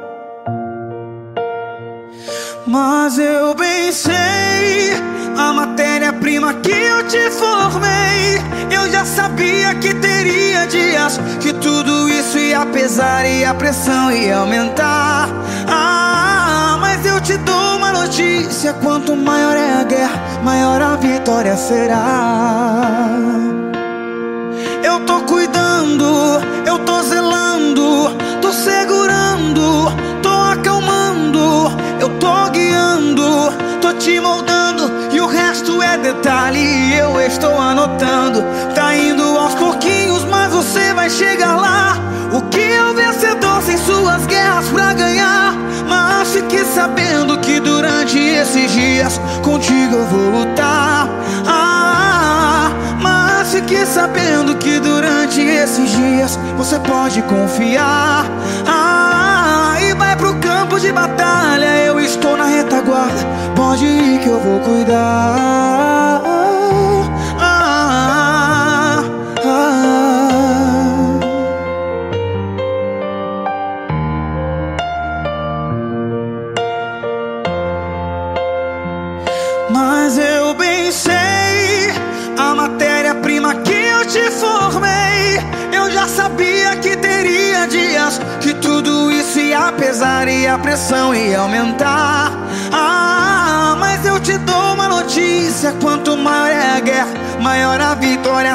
Mas eu bem sei a matéria-prima que eu te formei. Eu já sabia que teria dias que tudo isso ia pesar e a pressão ia aumentar. Mas eu te dou uma notícia: quanto maior é a guerra, maior a vitória será. Eu tô cuidando, eu tô zelando, tô segurando, tô acalmando, eu tô guiando, tô te moldando, e o resto é detalhe, eu estou anotando. Tá indo aos pouquinhos, mas você vai chegar lá. O que é o vencedor sem suas guerras pra ganhar? Mas fique sabendo que durante esses dias contigo eu vou lutar. Mas fique sabendo que durante esses dias você pode confiar. E vai pro campo de batalha, eu estou na retaguarda. Pode ir que eu vou cuidar. Mas eu bem sei a matéria-prima que eu te formei. Eu já sabia que teria dias que tudo isso ia pesar e a pressão ia aumentar. Mas eu te dou uma notícia: quanto maior é a guerra, maior a vitória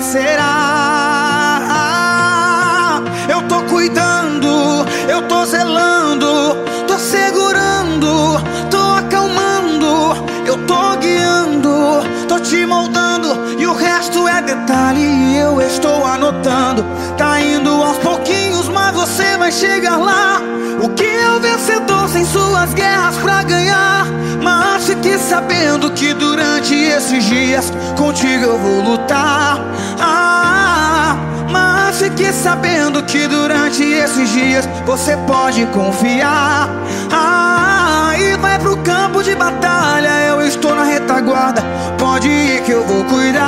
será. Eu tô cuidando, eu tô zelando, tô segurando, tô acalmando, eu tô guiando, tô te moldando, e o resto é detalhe, eu estou anotando. Tá indo aos pouquinhos, mas você vai chegar lá. O que é o vencedor sem suas guerras pra ganhar? Mas fique sabendo que durante esses dias contigo eu vou lutar. Mas fique sabendo que durante esses dias você pode confiar. E vai pro campo de batalha, eu estou na retaguarda. Pode ir que eu vou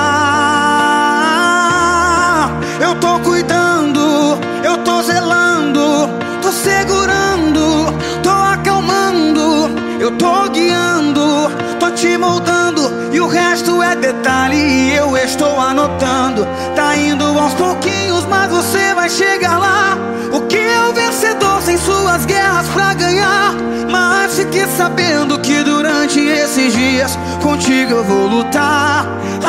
cuidar. Eu tô cuidando, eu tô zelando, tô segurando, tô acalmando, eu tô guiando, tô te moldando, e o resto é detalhe, eu estou anotando. Tá indo aos pouquinhos, mas você vai chegar lá. O que é o vencedor sem suas guerras pra ganhar? Mas fique sabendo que durante esses dias contigo eu vou lutar.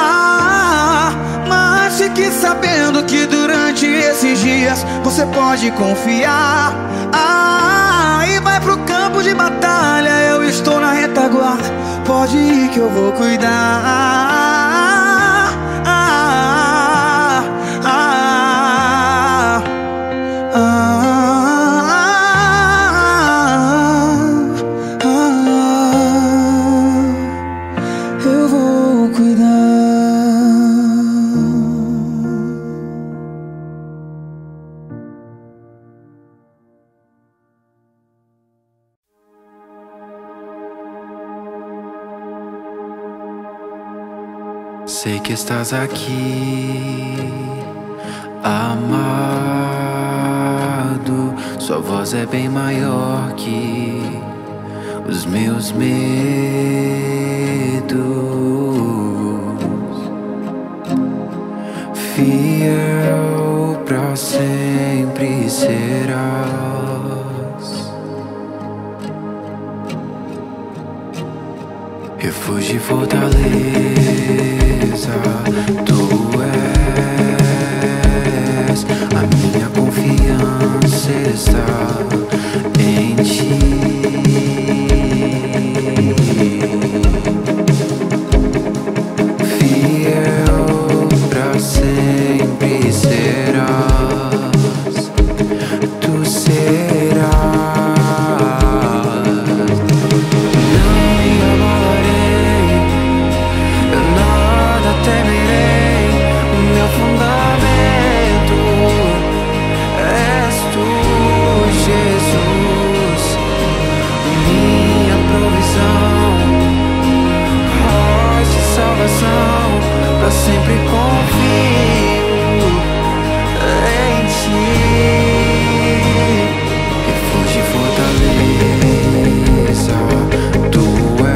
Mas fique sabendo que durante esses dias você pode confiar. E vai pro campo de batalha, eu estou na retaguarda. Pode ir que eu vou cuidar. Eu vou cuidar. Sei que estás aqui, amado. Sua voz é bem maior que os meus medos. Fiel pra sempre serás. Refúgio e fortaleza, tu és. A minha confiança está em ti. Fiel pra sempre serás. Tu serás. sempre confio em ti. Refúgio e fortaleza, tu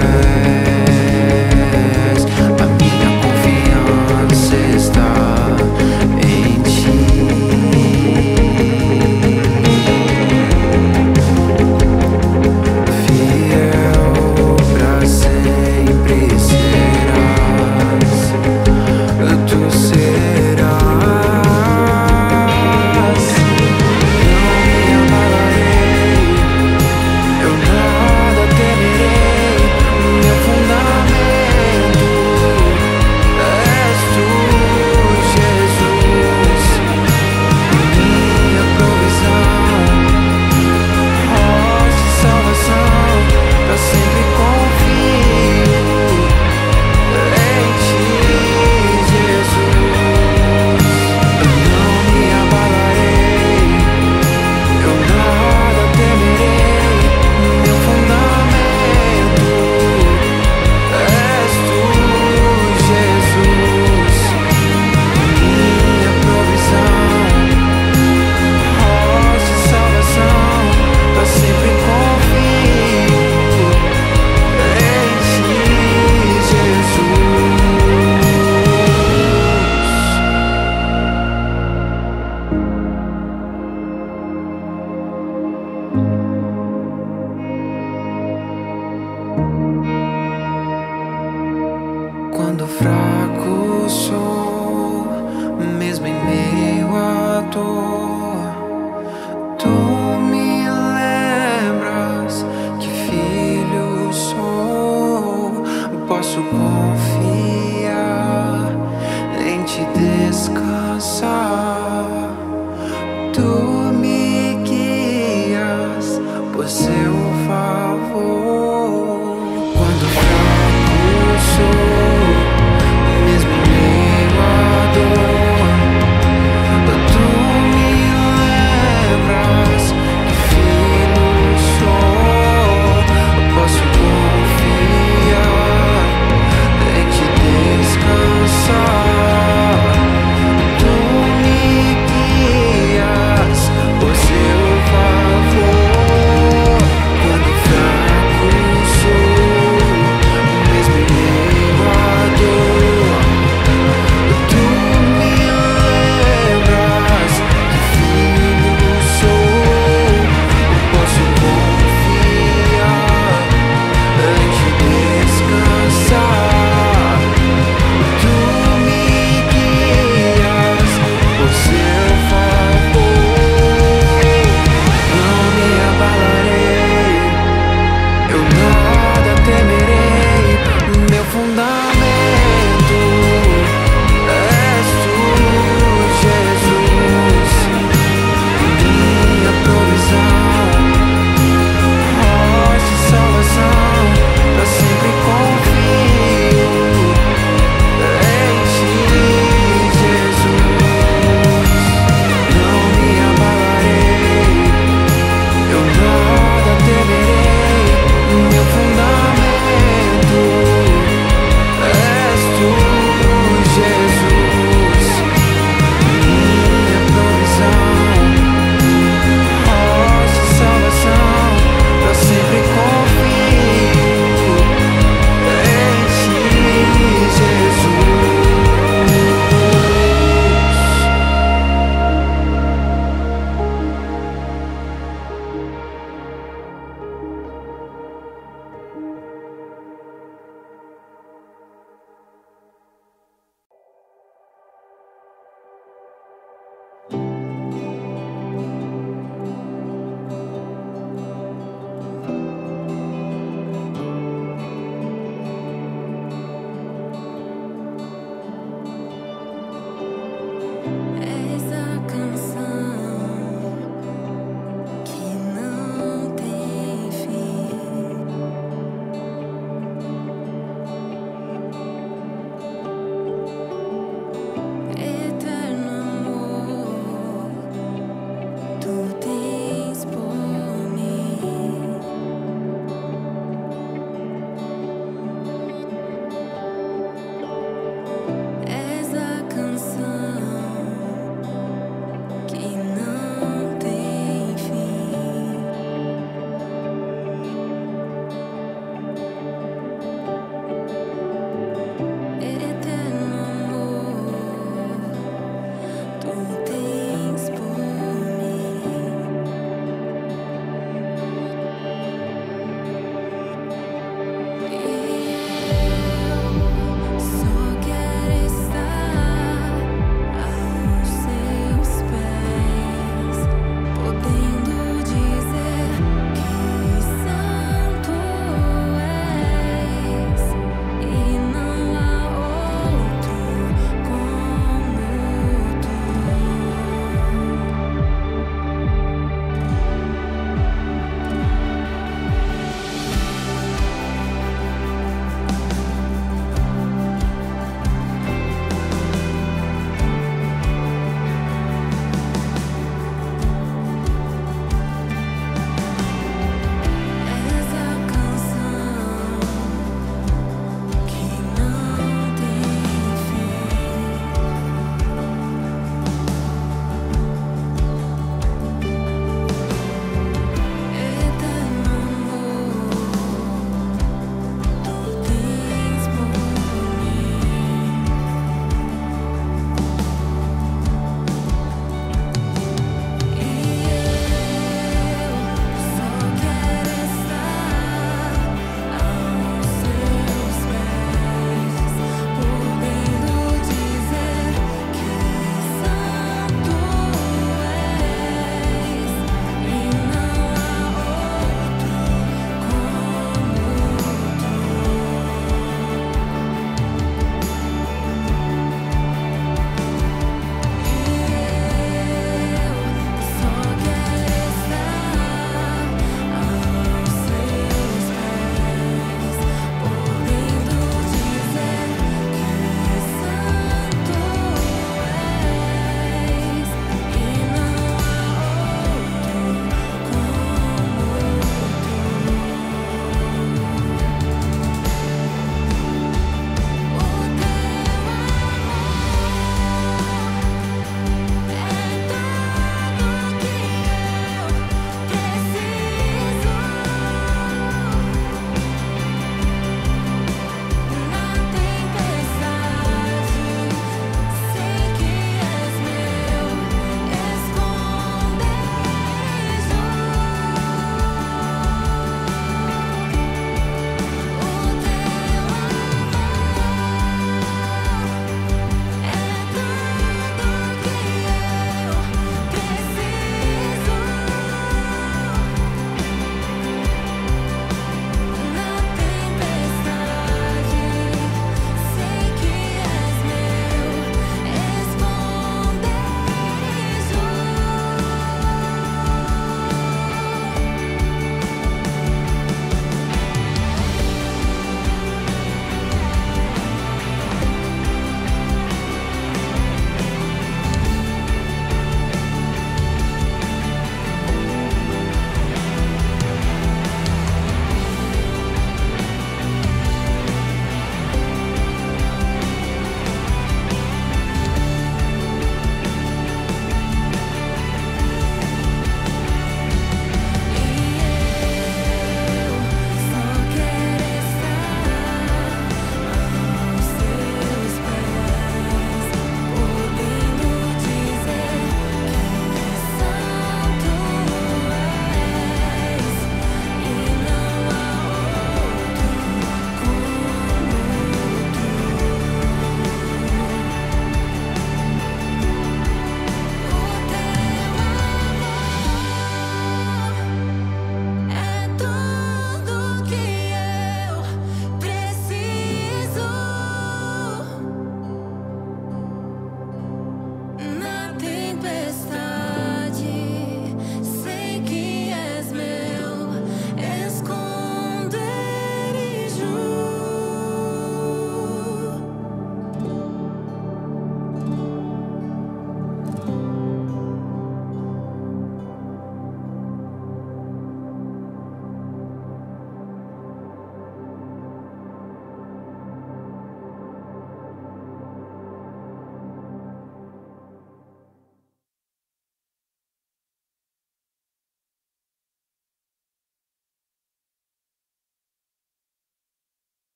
és. A minha confiança está em ti. Fiel pra sempre serás, tu serás. Não me abalarei, eu nada temerei. Meu fundamento és tu, Jesus. Minha provisão, rocha e salvação, pra sempre confio em ti, Jesus. Não me abalarei, eu nada temerei. Meu fundamento és tu, Jesus. Minha provisão, rocha e salvação, pra sempre confio em ti, Jesus. Quando fraco sou, mesmo em meio à dor, tu me lembras que filho sou. Posso confiar em te descansar. Tu me guias por seu favor. Quando fraco sou, mesmo em meio à dor, tu me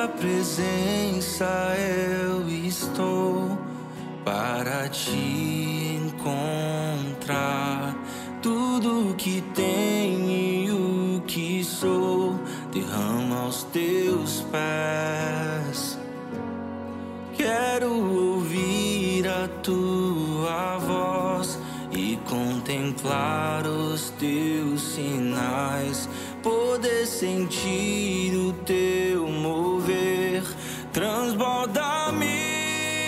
tua presença eu estou para te encontrar. Tudo que tenho e o que sou derrama aos teus pés. Quero ouvir a tua voz e contemplar os teus sinais, poder sentir o teu mover, transborda-me.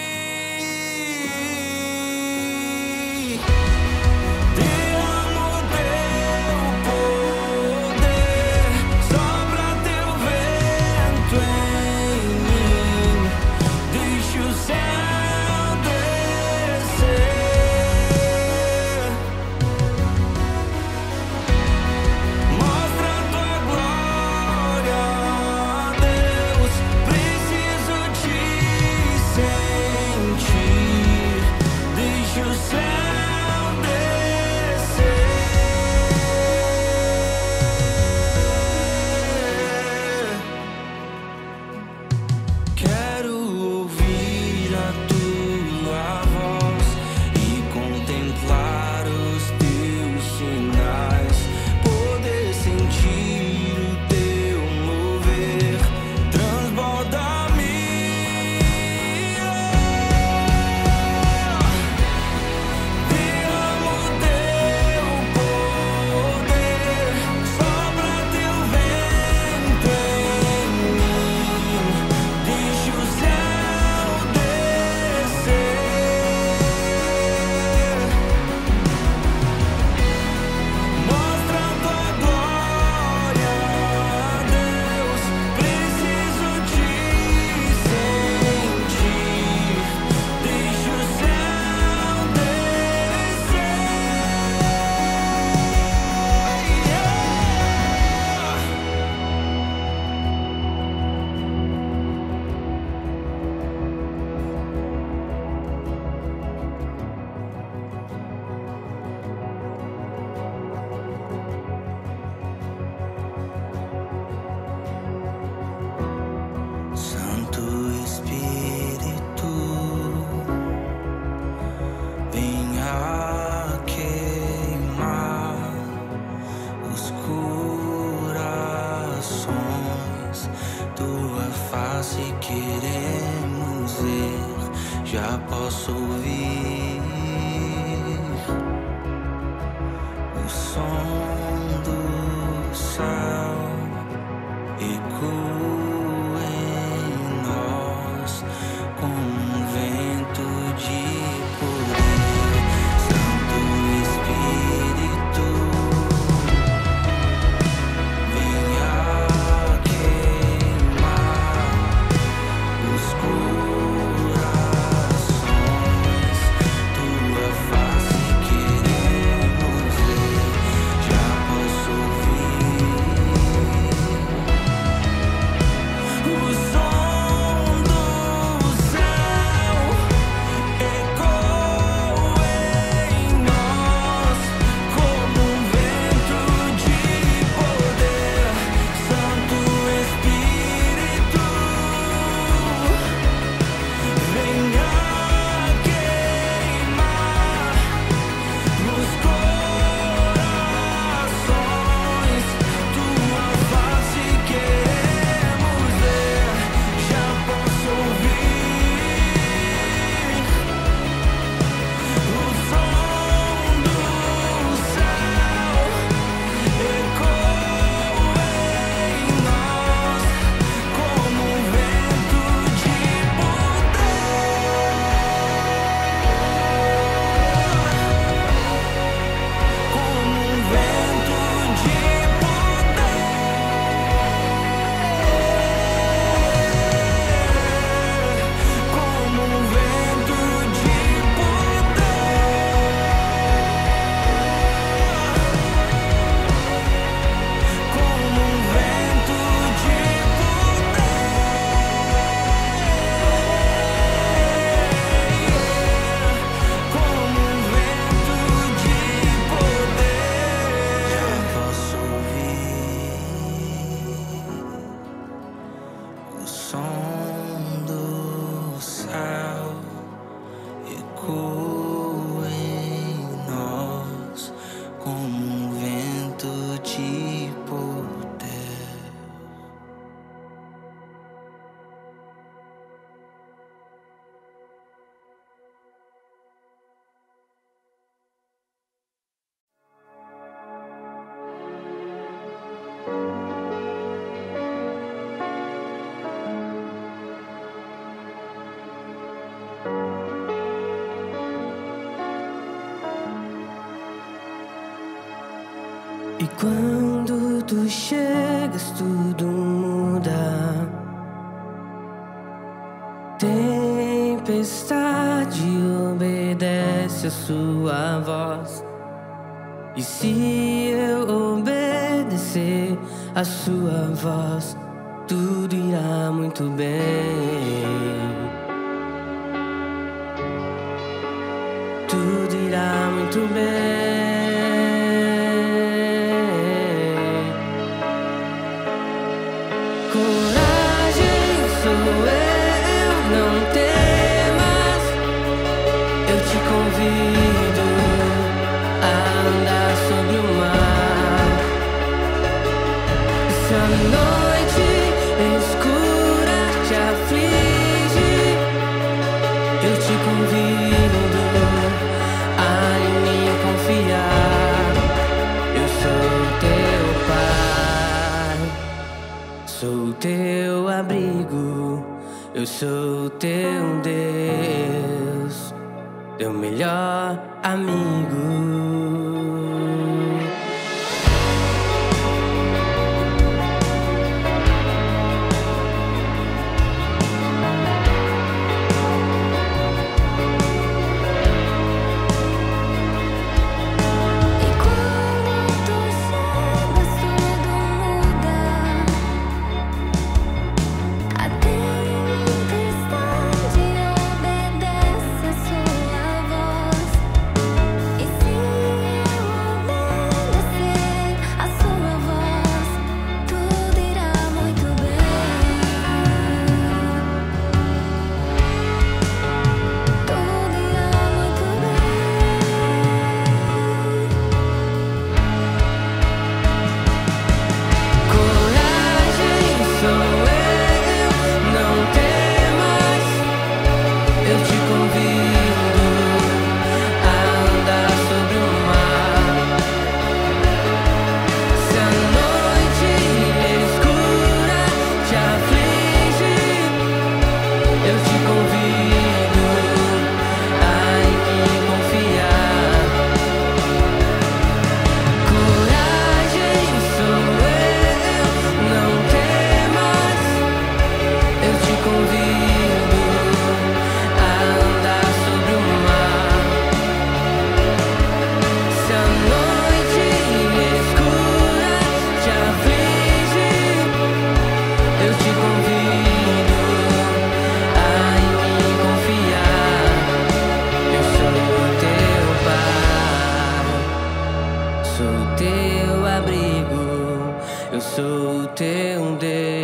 Queremos ver, já posso ouvir o som do céu ecoa em nós como vento de poder. Santo Espírito, venha queimar os corações, tua face queremos ver. E quando tu chegas, tudo muda. Tempestade obedece a sua voz. E se eu obedecer a sua voz, tudo irá muito bem. Tudo irá muito bem. Coragem sou eu, não temas. Eu te convido a andar sobre o mar. Se a noite escura te aflige, eu te convido a em mim confiar. Eu sou teu pai, sou teu abrigo, eu sou teu Deus, teu melhor amigo. Eu sou teu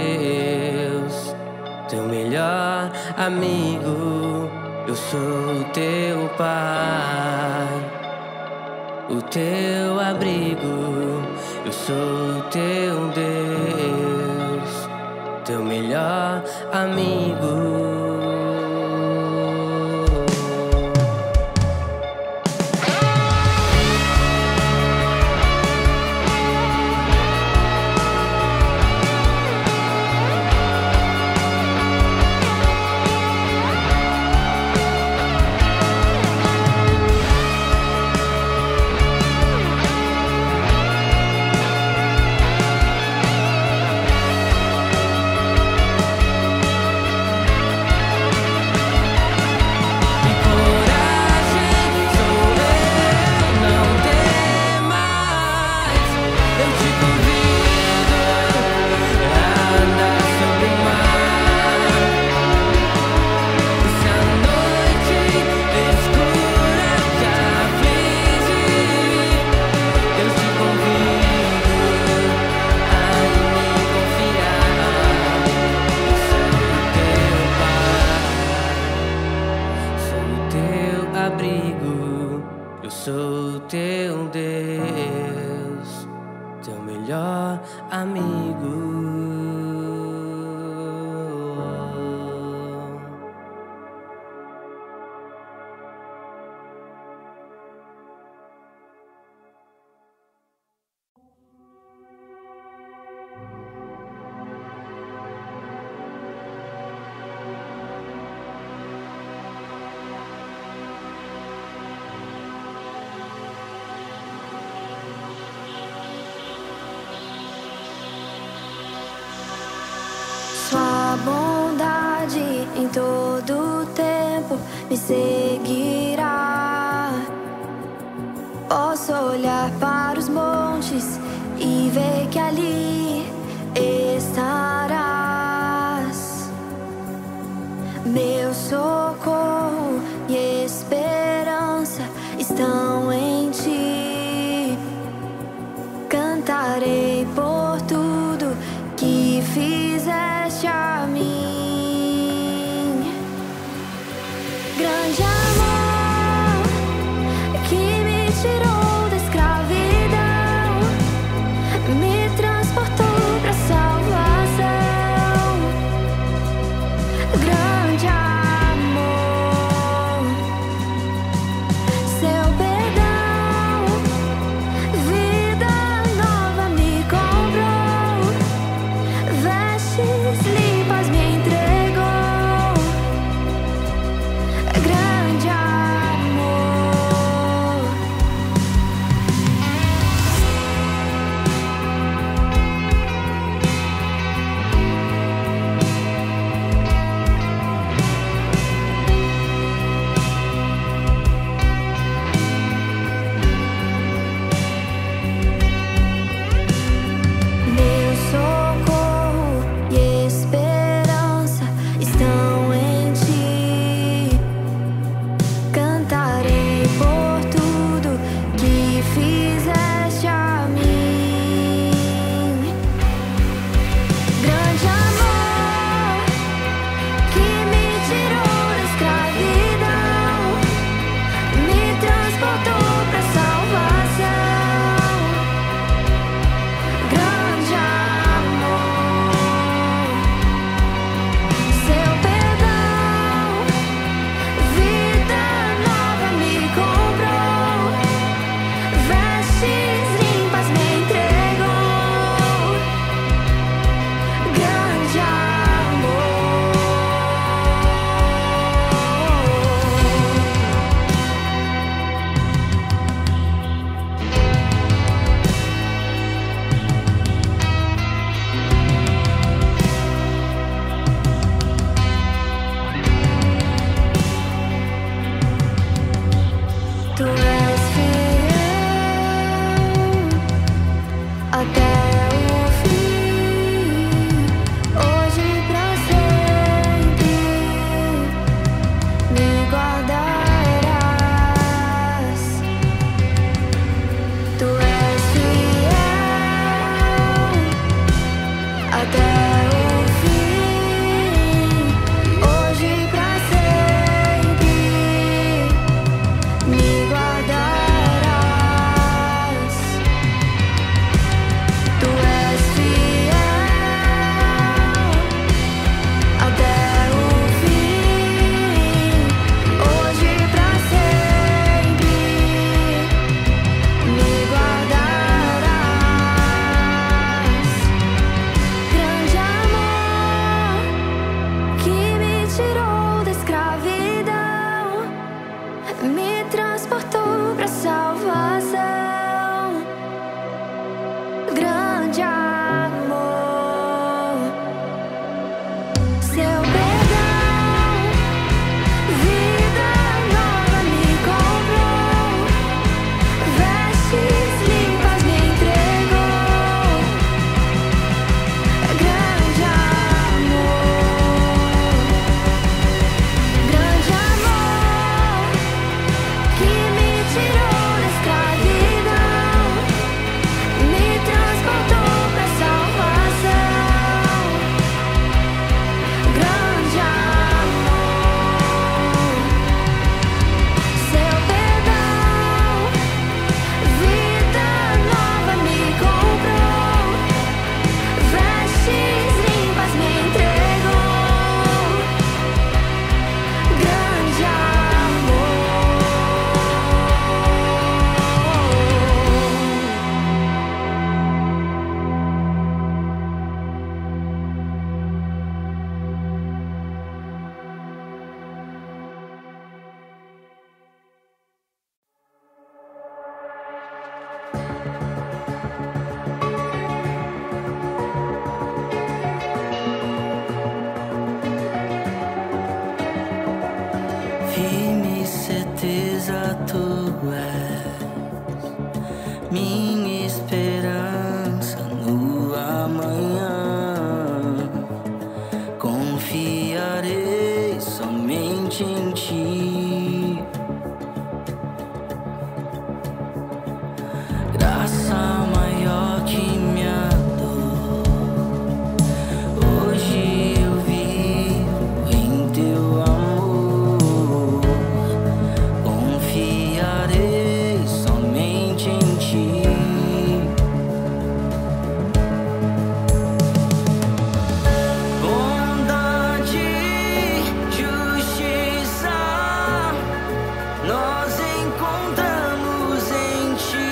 Deus, teu melhor amigo. Eu sou teu pai, o teu abrigo. Eu sou teu Deus, teu melhor amigo. Eu sou teu Deus, teu melhor amigo. Tua bondade em todo tempo me seguirá. Posso olhar para os montes e ver que ali estarás. Meu socorro e esperança estão em Ti. Cantarei por tudo que fizeste a mim. Grande amor que me tirou da escravidão, me transportou pra salvação. Grande amor, seu perdão minha esperança no amanhã. Confiarei somente em ti. Graça maior que minha dor. Hoje eu vivo em teu amor. Confiarei somente em ti. Bondade, justiça, nós encontramos em ti.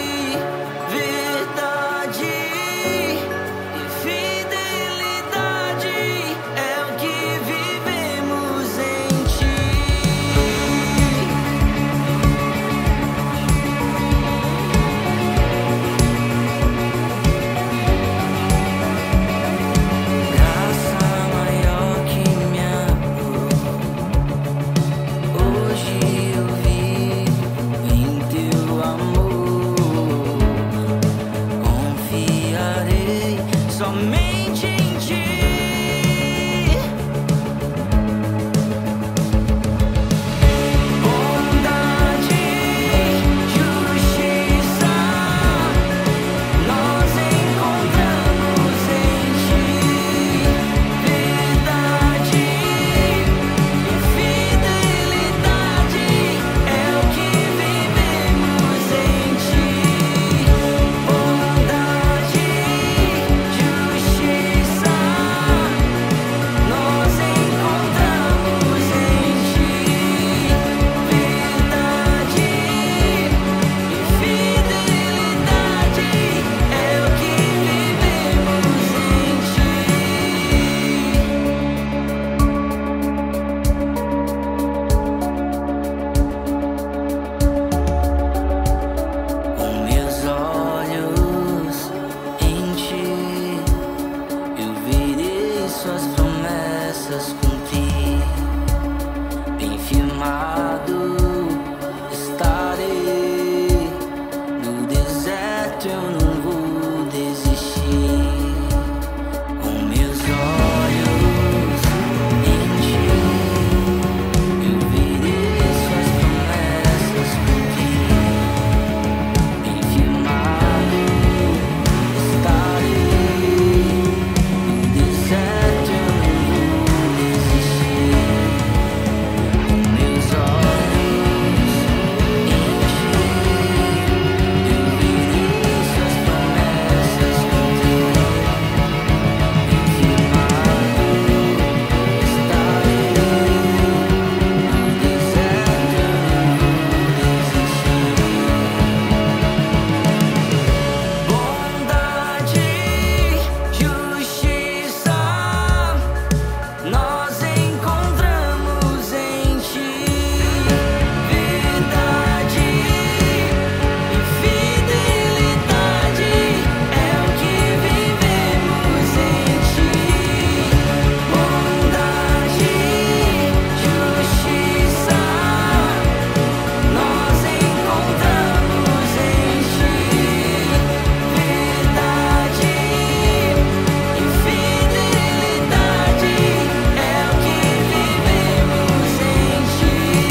Verdade e fidelidade é o que vivemos em ti. Graça maior que minha dor. Hoje eu vivo em teu amor. Confiarei somente em ti. Bondade, justiça, nós encontramos em ti. Verdade e fidelidade é o que vivemos em ti. Bondade, justiça, nós encontramos em ti. Verdade e fidelidade é o que vivemos em ti. Com meus olhos em ti, eu verei suas promessas cumprir. Bem firmado estarei, no deserto eu não vou desistir. Com meus olhos em ti, eu verei suas promessas cumprir. Bem firmado estarei, no deserto eu não vou desistir. Com meus olhos em ti, eu verei suas promessas cumprir. Bem firmado estarei, no deserto eu não vou desistir. Bondade, justiça, nós encontramos em ti. Verdade e fidelidade é o que vivemos em ti. Bondade, justiça, nós encontramos em ti. Verdade e fidelidade é o que vivemos em ti.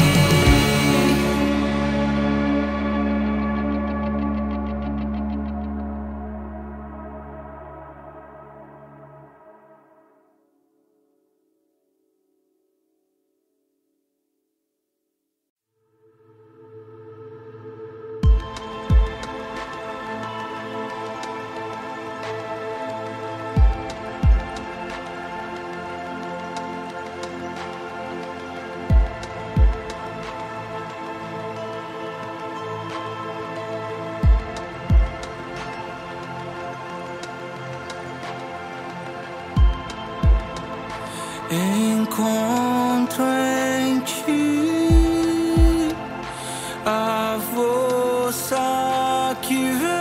Encontro em ti a força que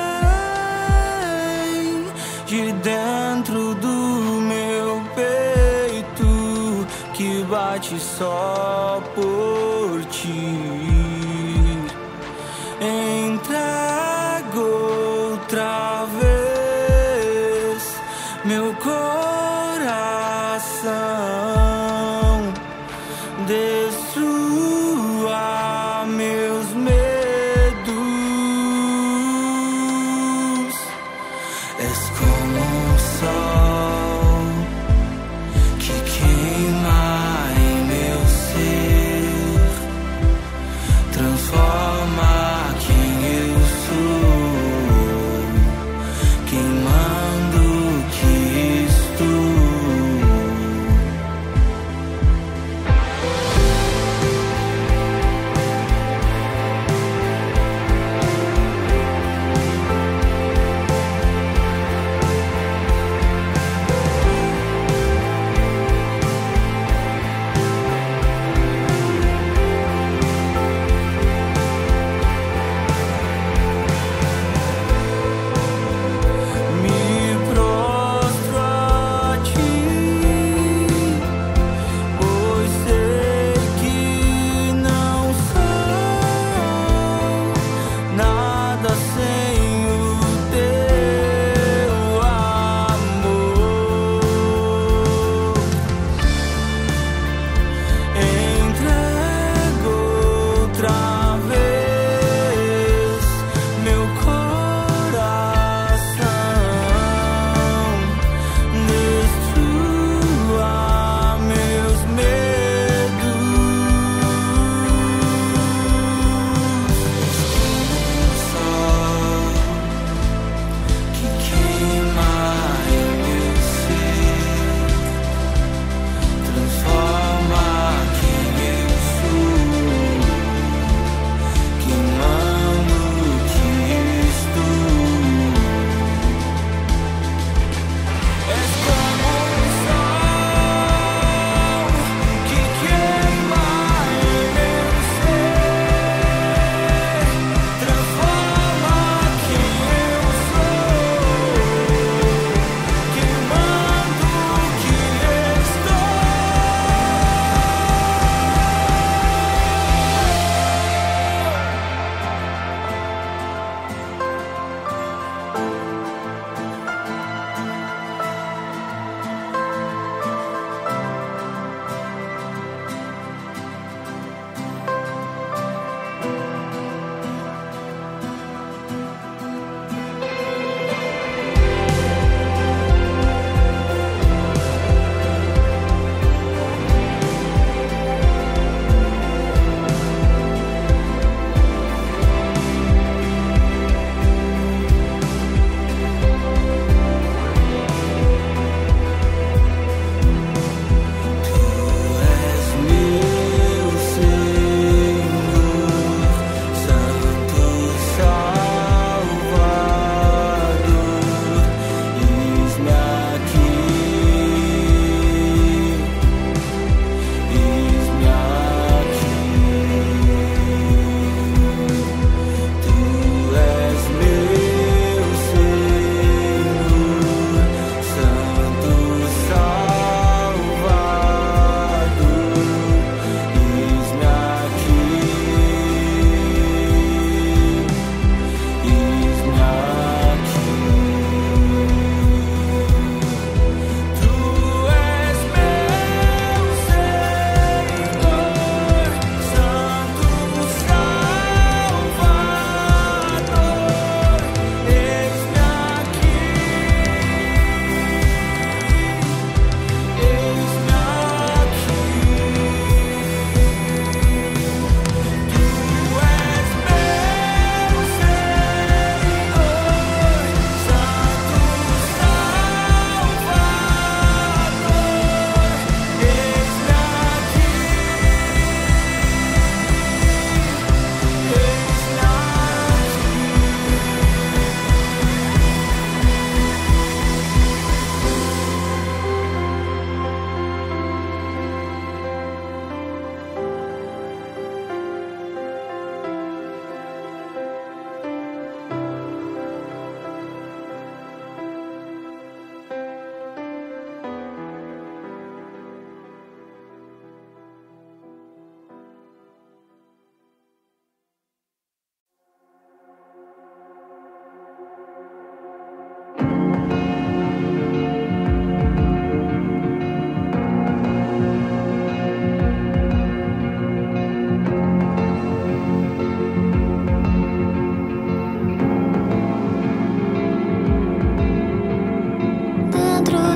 vem de dentro do meu peito, que bate só por ti. Entrego És como um sol que queima em meu ser, transforma quem eu sou, queimando que estou.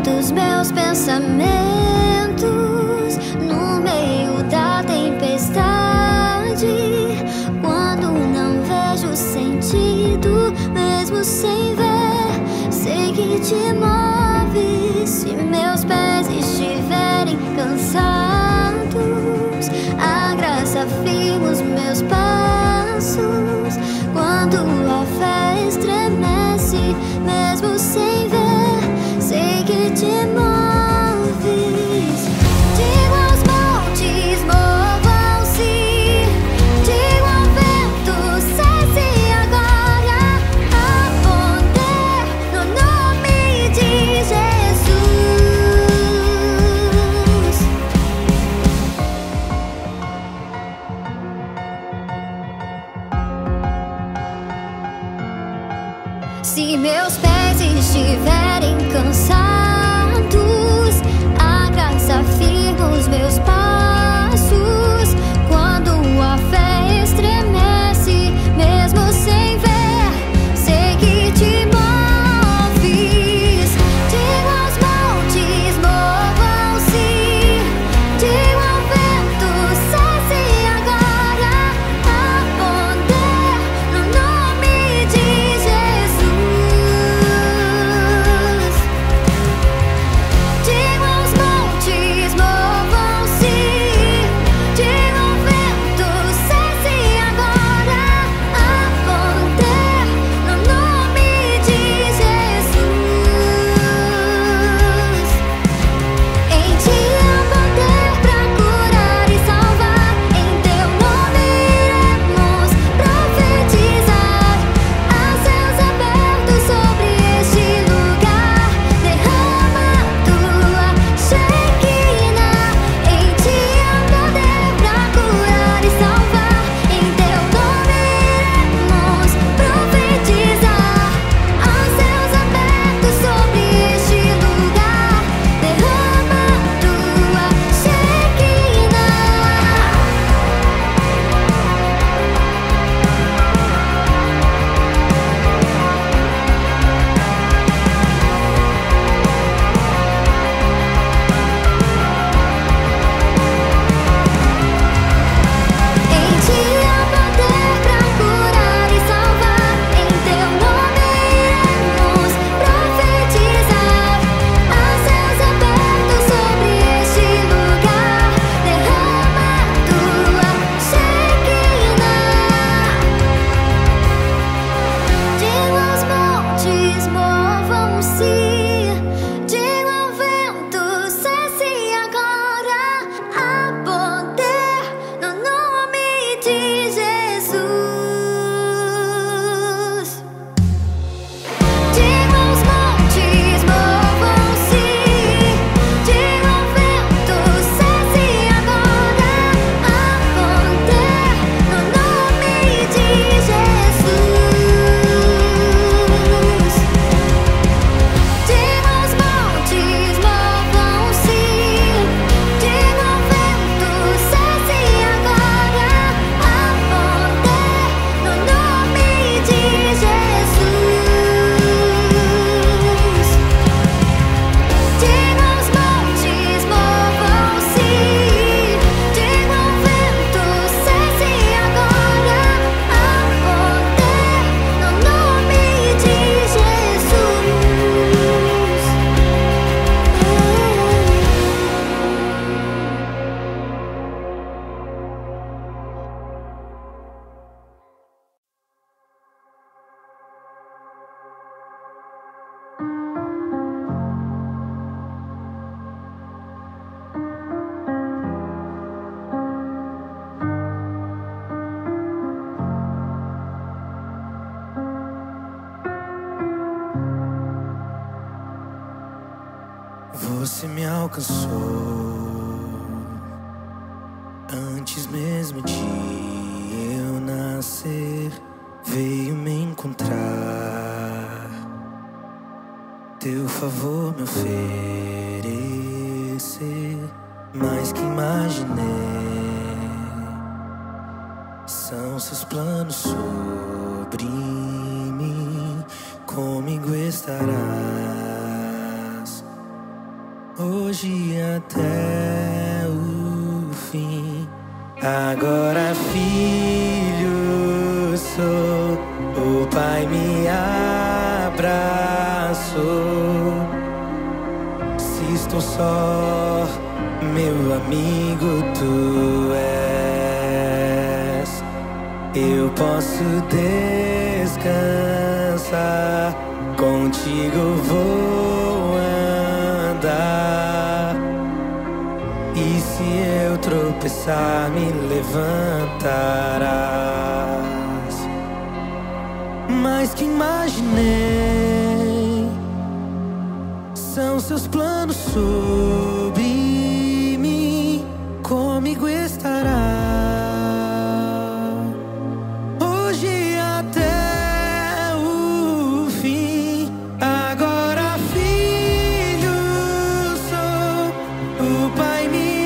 dos meus pensamentos, no meio da tempestade, quando não vejo sentido, mesmo sem ver, sei que te moves. Se meus pés estiverem cansados, a graça firma os meus passos. Quando a fé estremece, mesmo sem ver, sei que te moves. Digo aos montes, movam-se. Digo ao vento, cesse agora. Há poder no nome de Jesus. Se meus pés estiverem cansados, a graça firma os meus passos. Quando a fé estremece, mesmo sem ver, sei que te moves. Digo aos montes, movam-se. Digo ao vento, cesse agora. Há poder no nome de Jesus. Digo aos montes, movam-se. Digo ao vento, cesse agora. Há poder no nome de Jesus. Em ti há poder pra curar e salvar. Em teu nome iremos profetizar. Há céus abertos sobre este lugar. Derrama tua Shekinah. Em ti há poder pra curar e salvar. Em teu nome iremos profetizar. Há céus abertos sobre este lugar. Derrama tua Shekinah. Em ti há poder pra curar e salvar. Em teu nome iremos profetizar. Há céus abertos sobre este lugar. Derrama tua Shekinah. Digo aos montes, movam-se. Digo ao vento, cesse agora. Há poder no nome de Jesus. Digo aos montes, movam-se. Digo ao vento, cesse agora. Há poder no nome de Jesus. Digo aos montes, movam-se. Digo ao vento, cesse agora. Há poder no nome de Jesus. Digo aos montes, movam-se. Digo ao vento, cesse agora. Há poder no nome de Jesus. Você me alcançou antes mesmo de eu nascer. Veio me encontrar, teu favor me oferecer. Mais que imaginei, são seus planos sobre mim. Comigo estarás hoje até o fim. Agora filho sou, o Pai me abraçou. Se estou só, meu amigo tu és. Eu posso descansar, contigo vou andar. E se eu tropeçar, me levantarás. Mais que imaginei são seus planos sobre mim, comigo estará. Hoje até o fim. Agora filho sou, o Pai me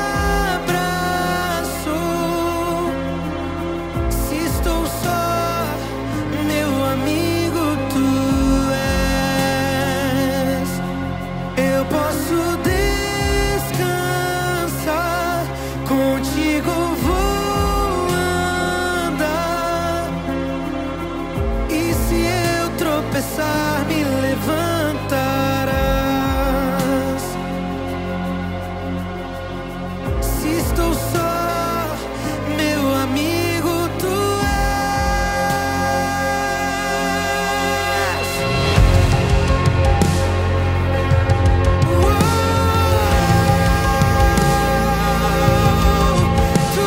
abraçou. Se estou só, meu amigo tu és. Eu posso descansar, contigo vou andar. E se eu tropeçar, me levantarás. Se estou só, meu amigo tu és. Tu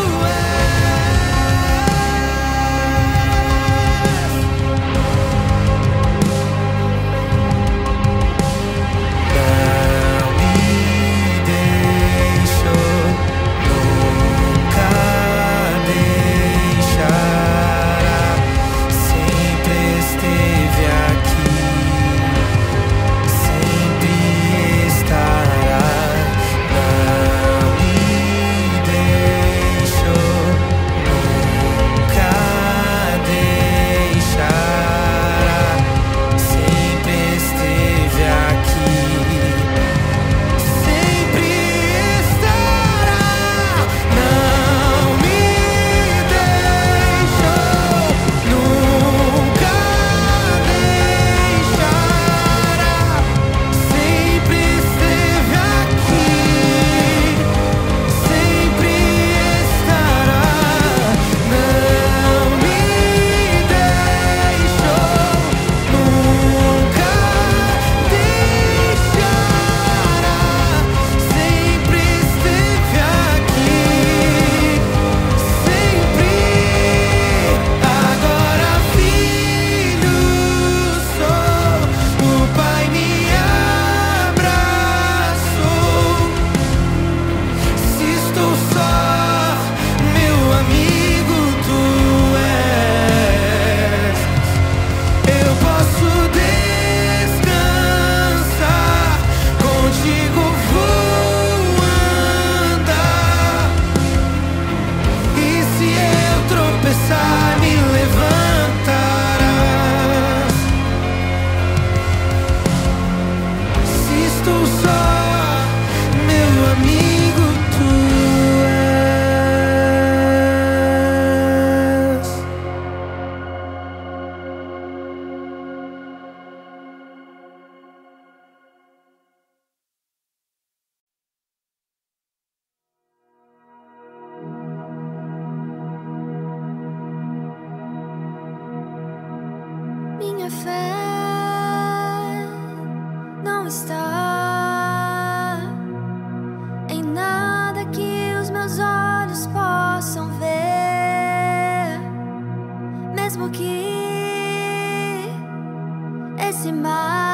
não me deixou, nunca deixará. Sempre esteve aqui, sempre estará. Não me deixou, nunca deixará. Sempre esteve aqui, sempre estará. Não me deixou, nunca deixará. Sempre esteve aqui, sempre estará. Não me deixou, nunca deixará. Sempre esteve aqui, sempre. Agora filho sou, o Pai me abraçou. Se estou só, meu amigo tu és. Eu posso descansar, contigo vou andar. E se eu tropeçar, me levantarás. Se estou só, meu amigo tu és. Minha fé não está em nada que os meus olhos possam ver, mesmo que esse mar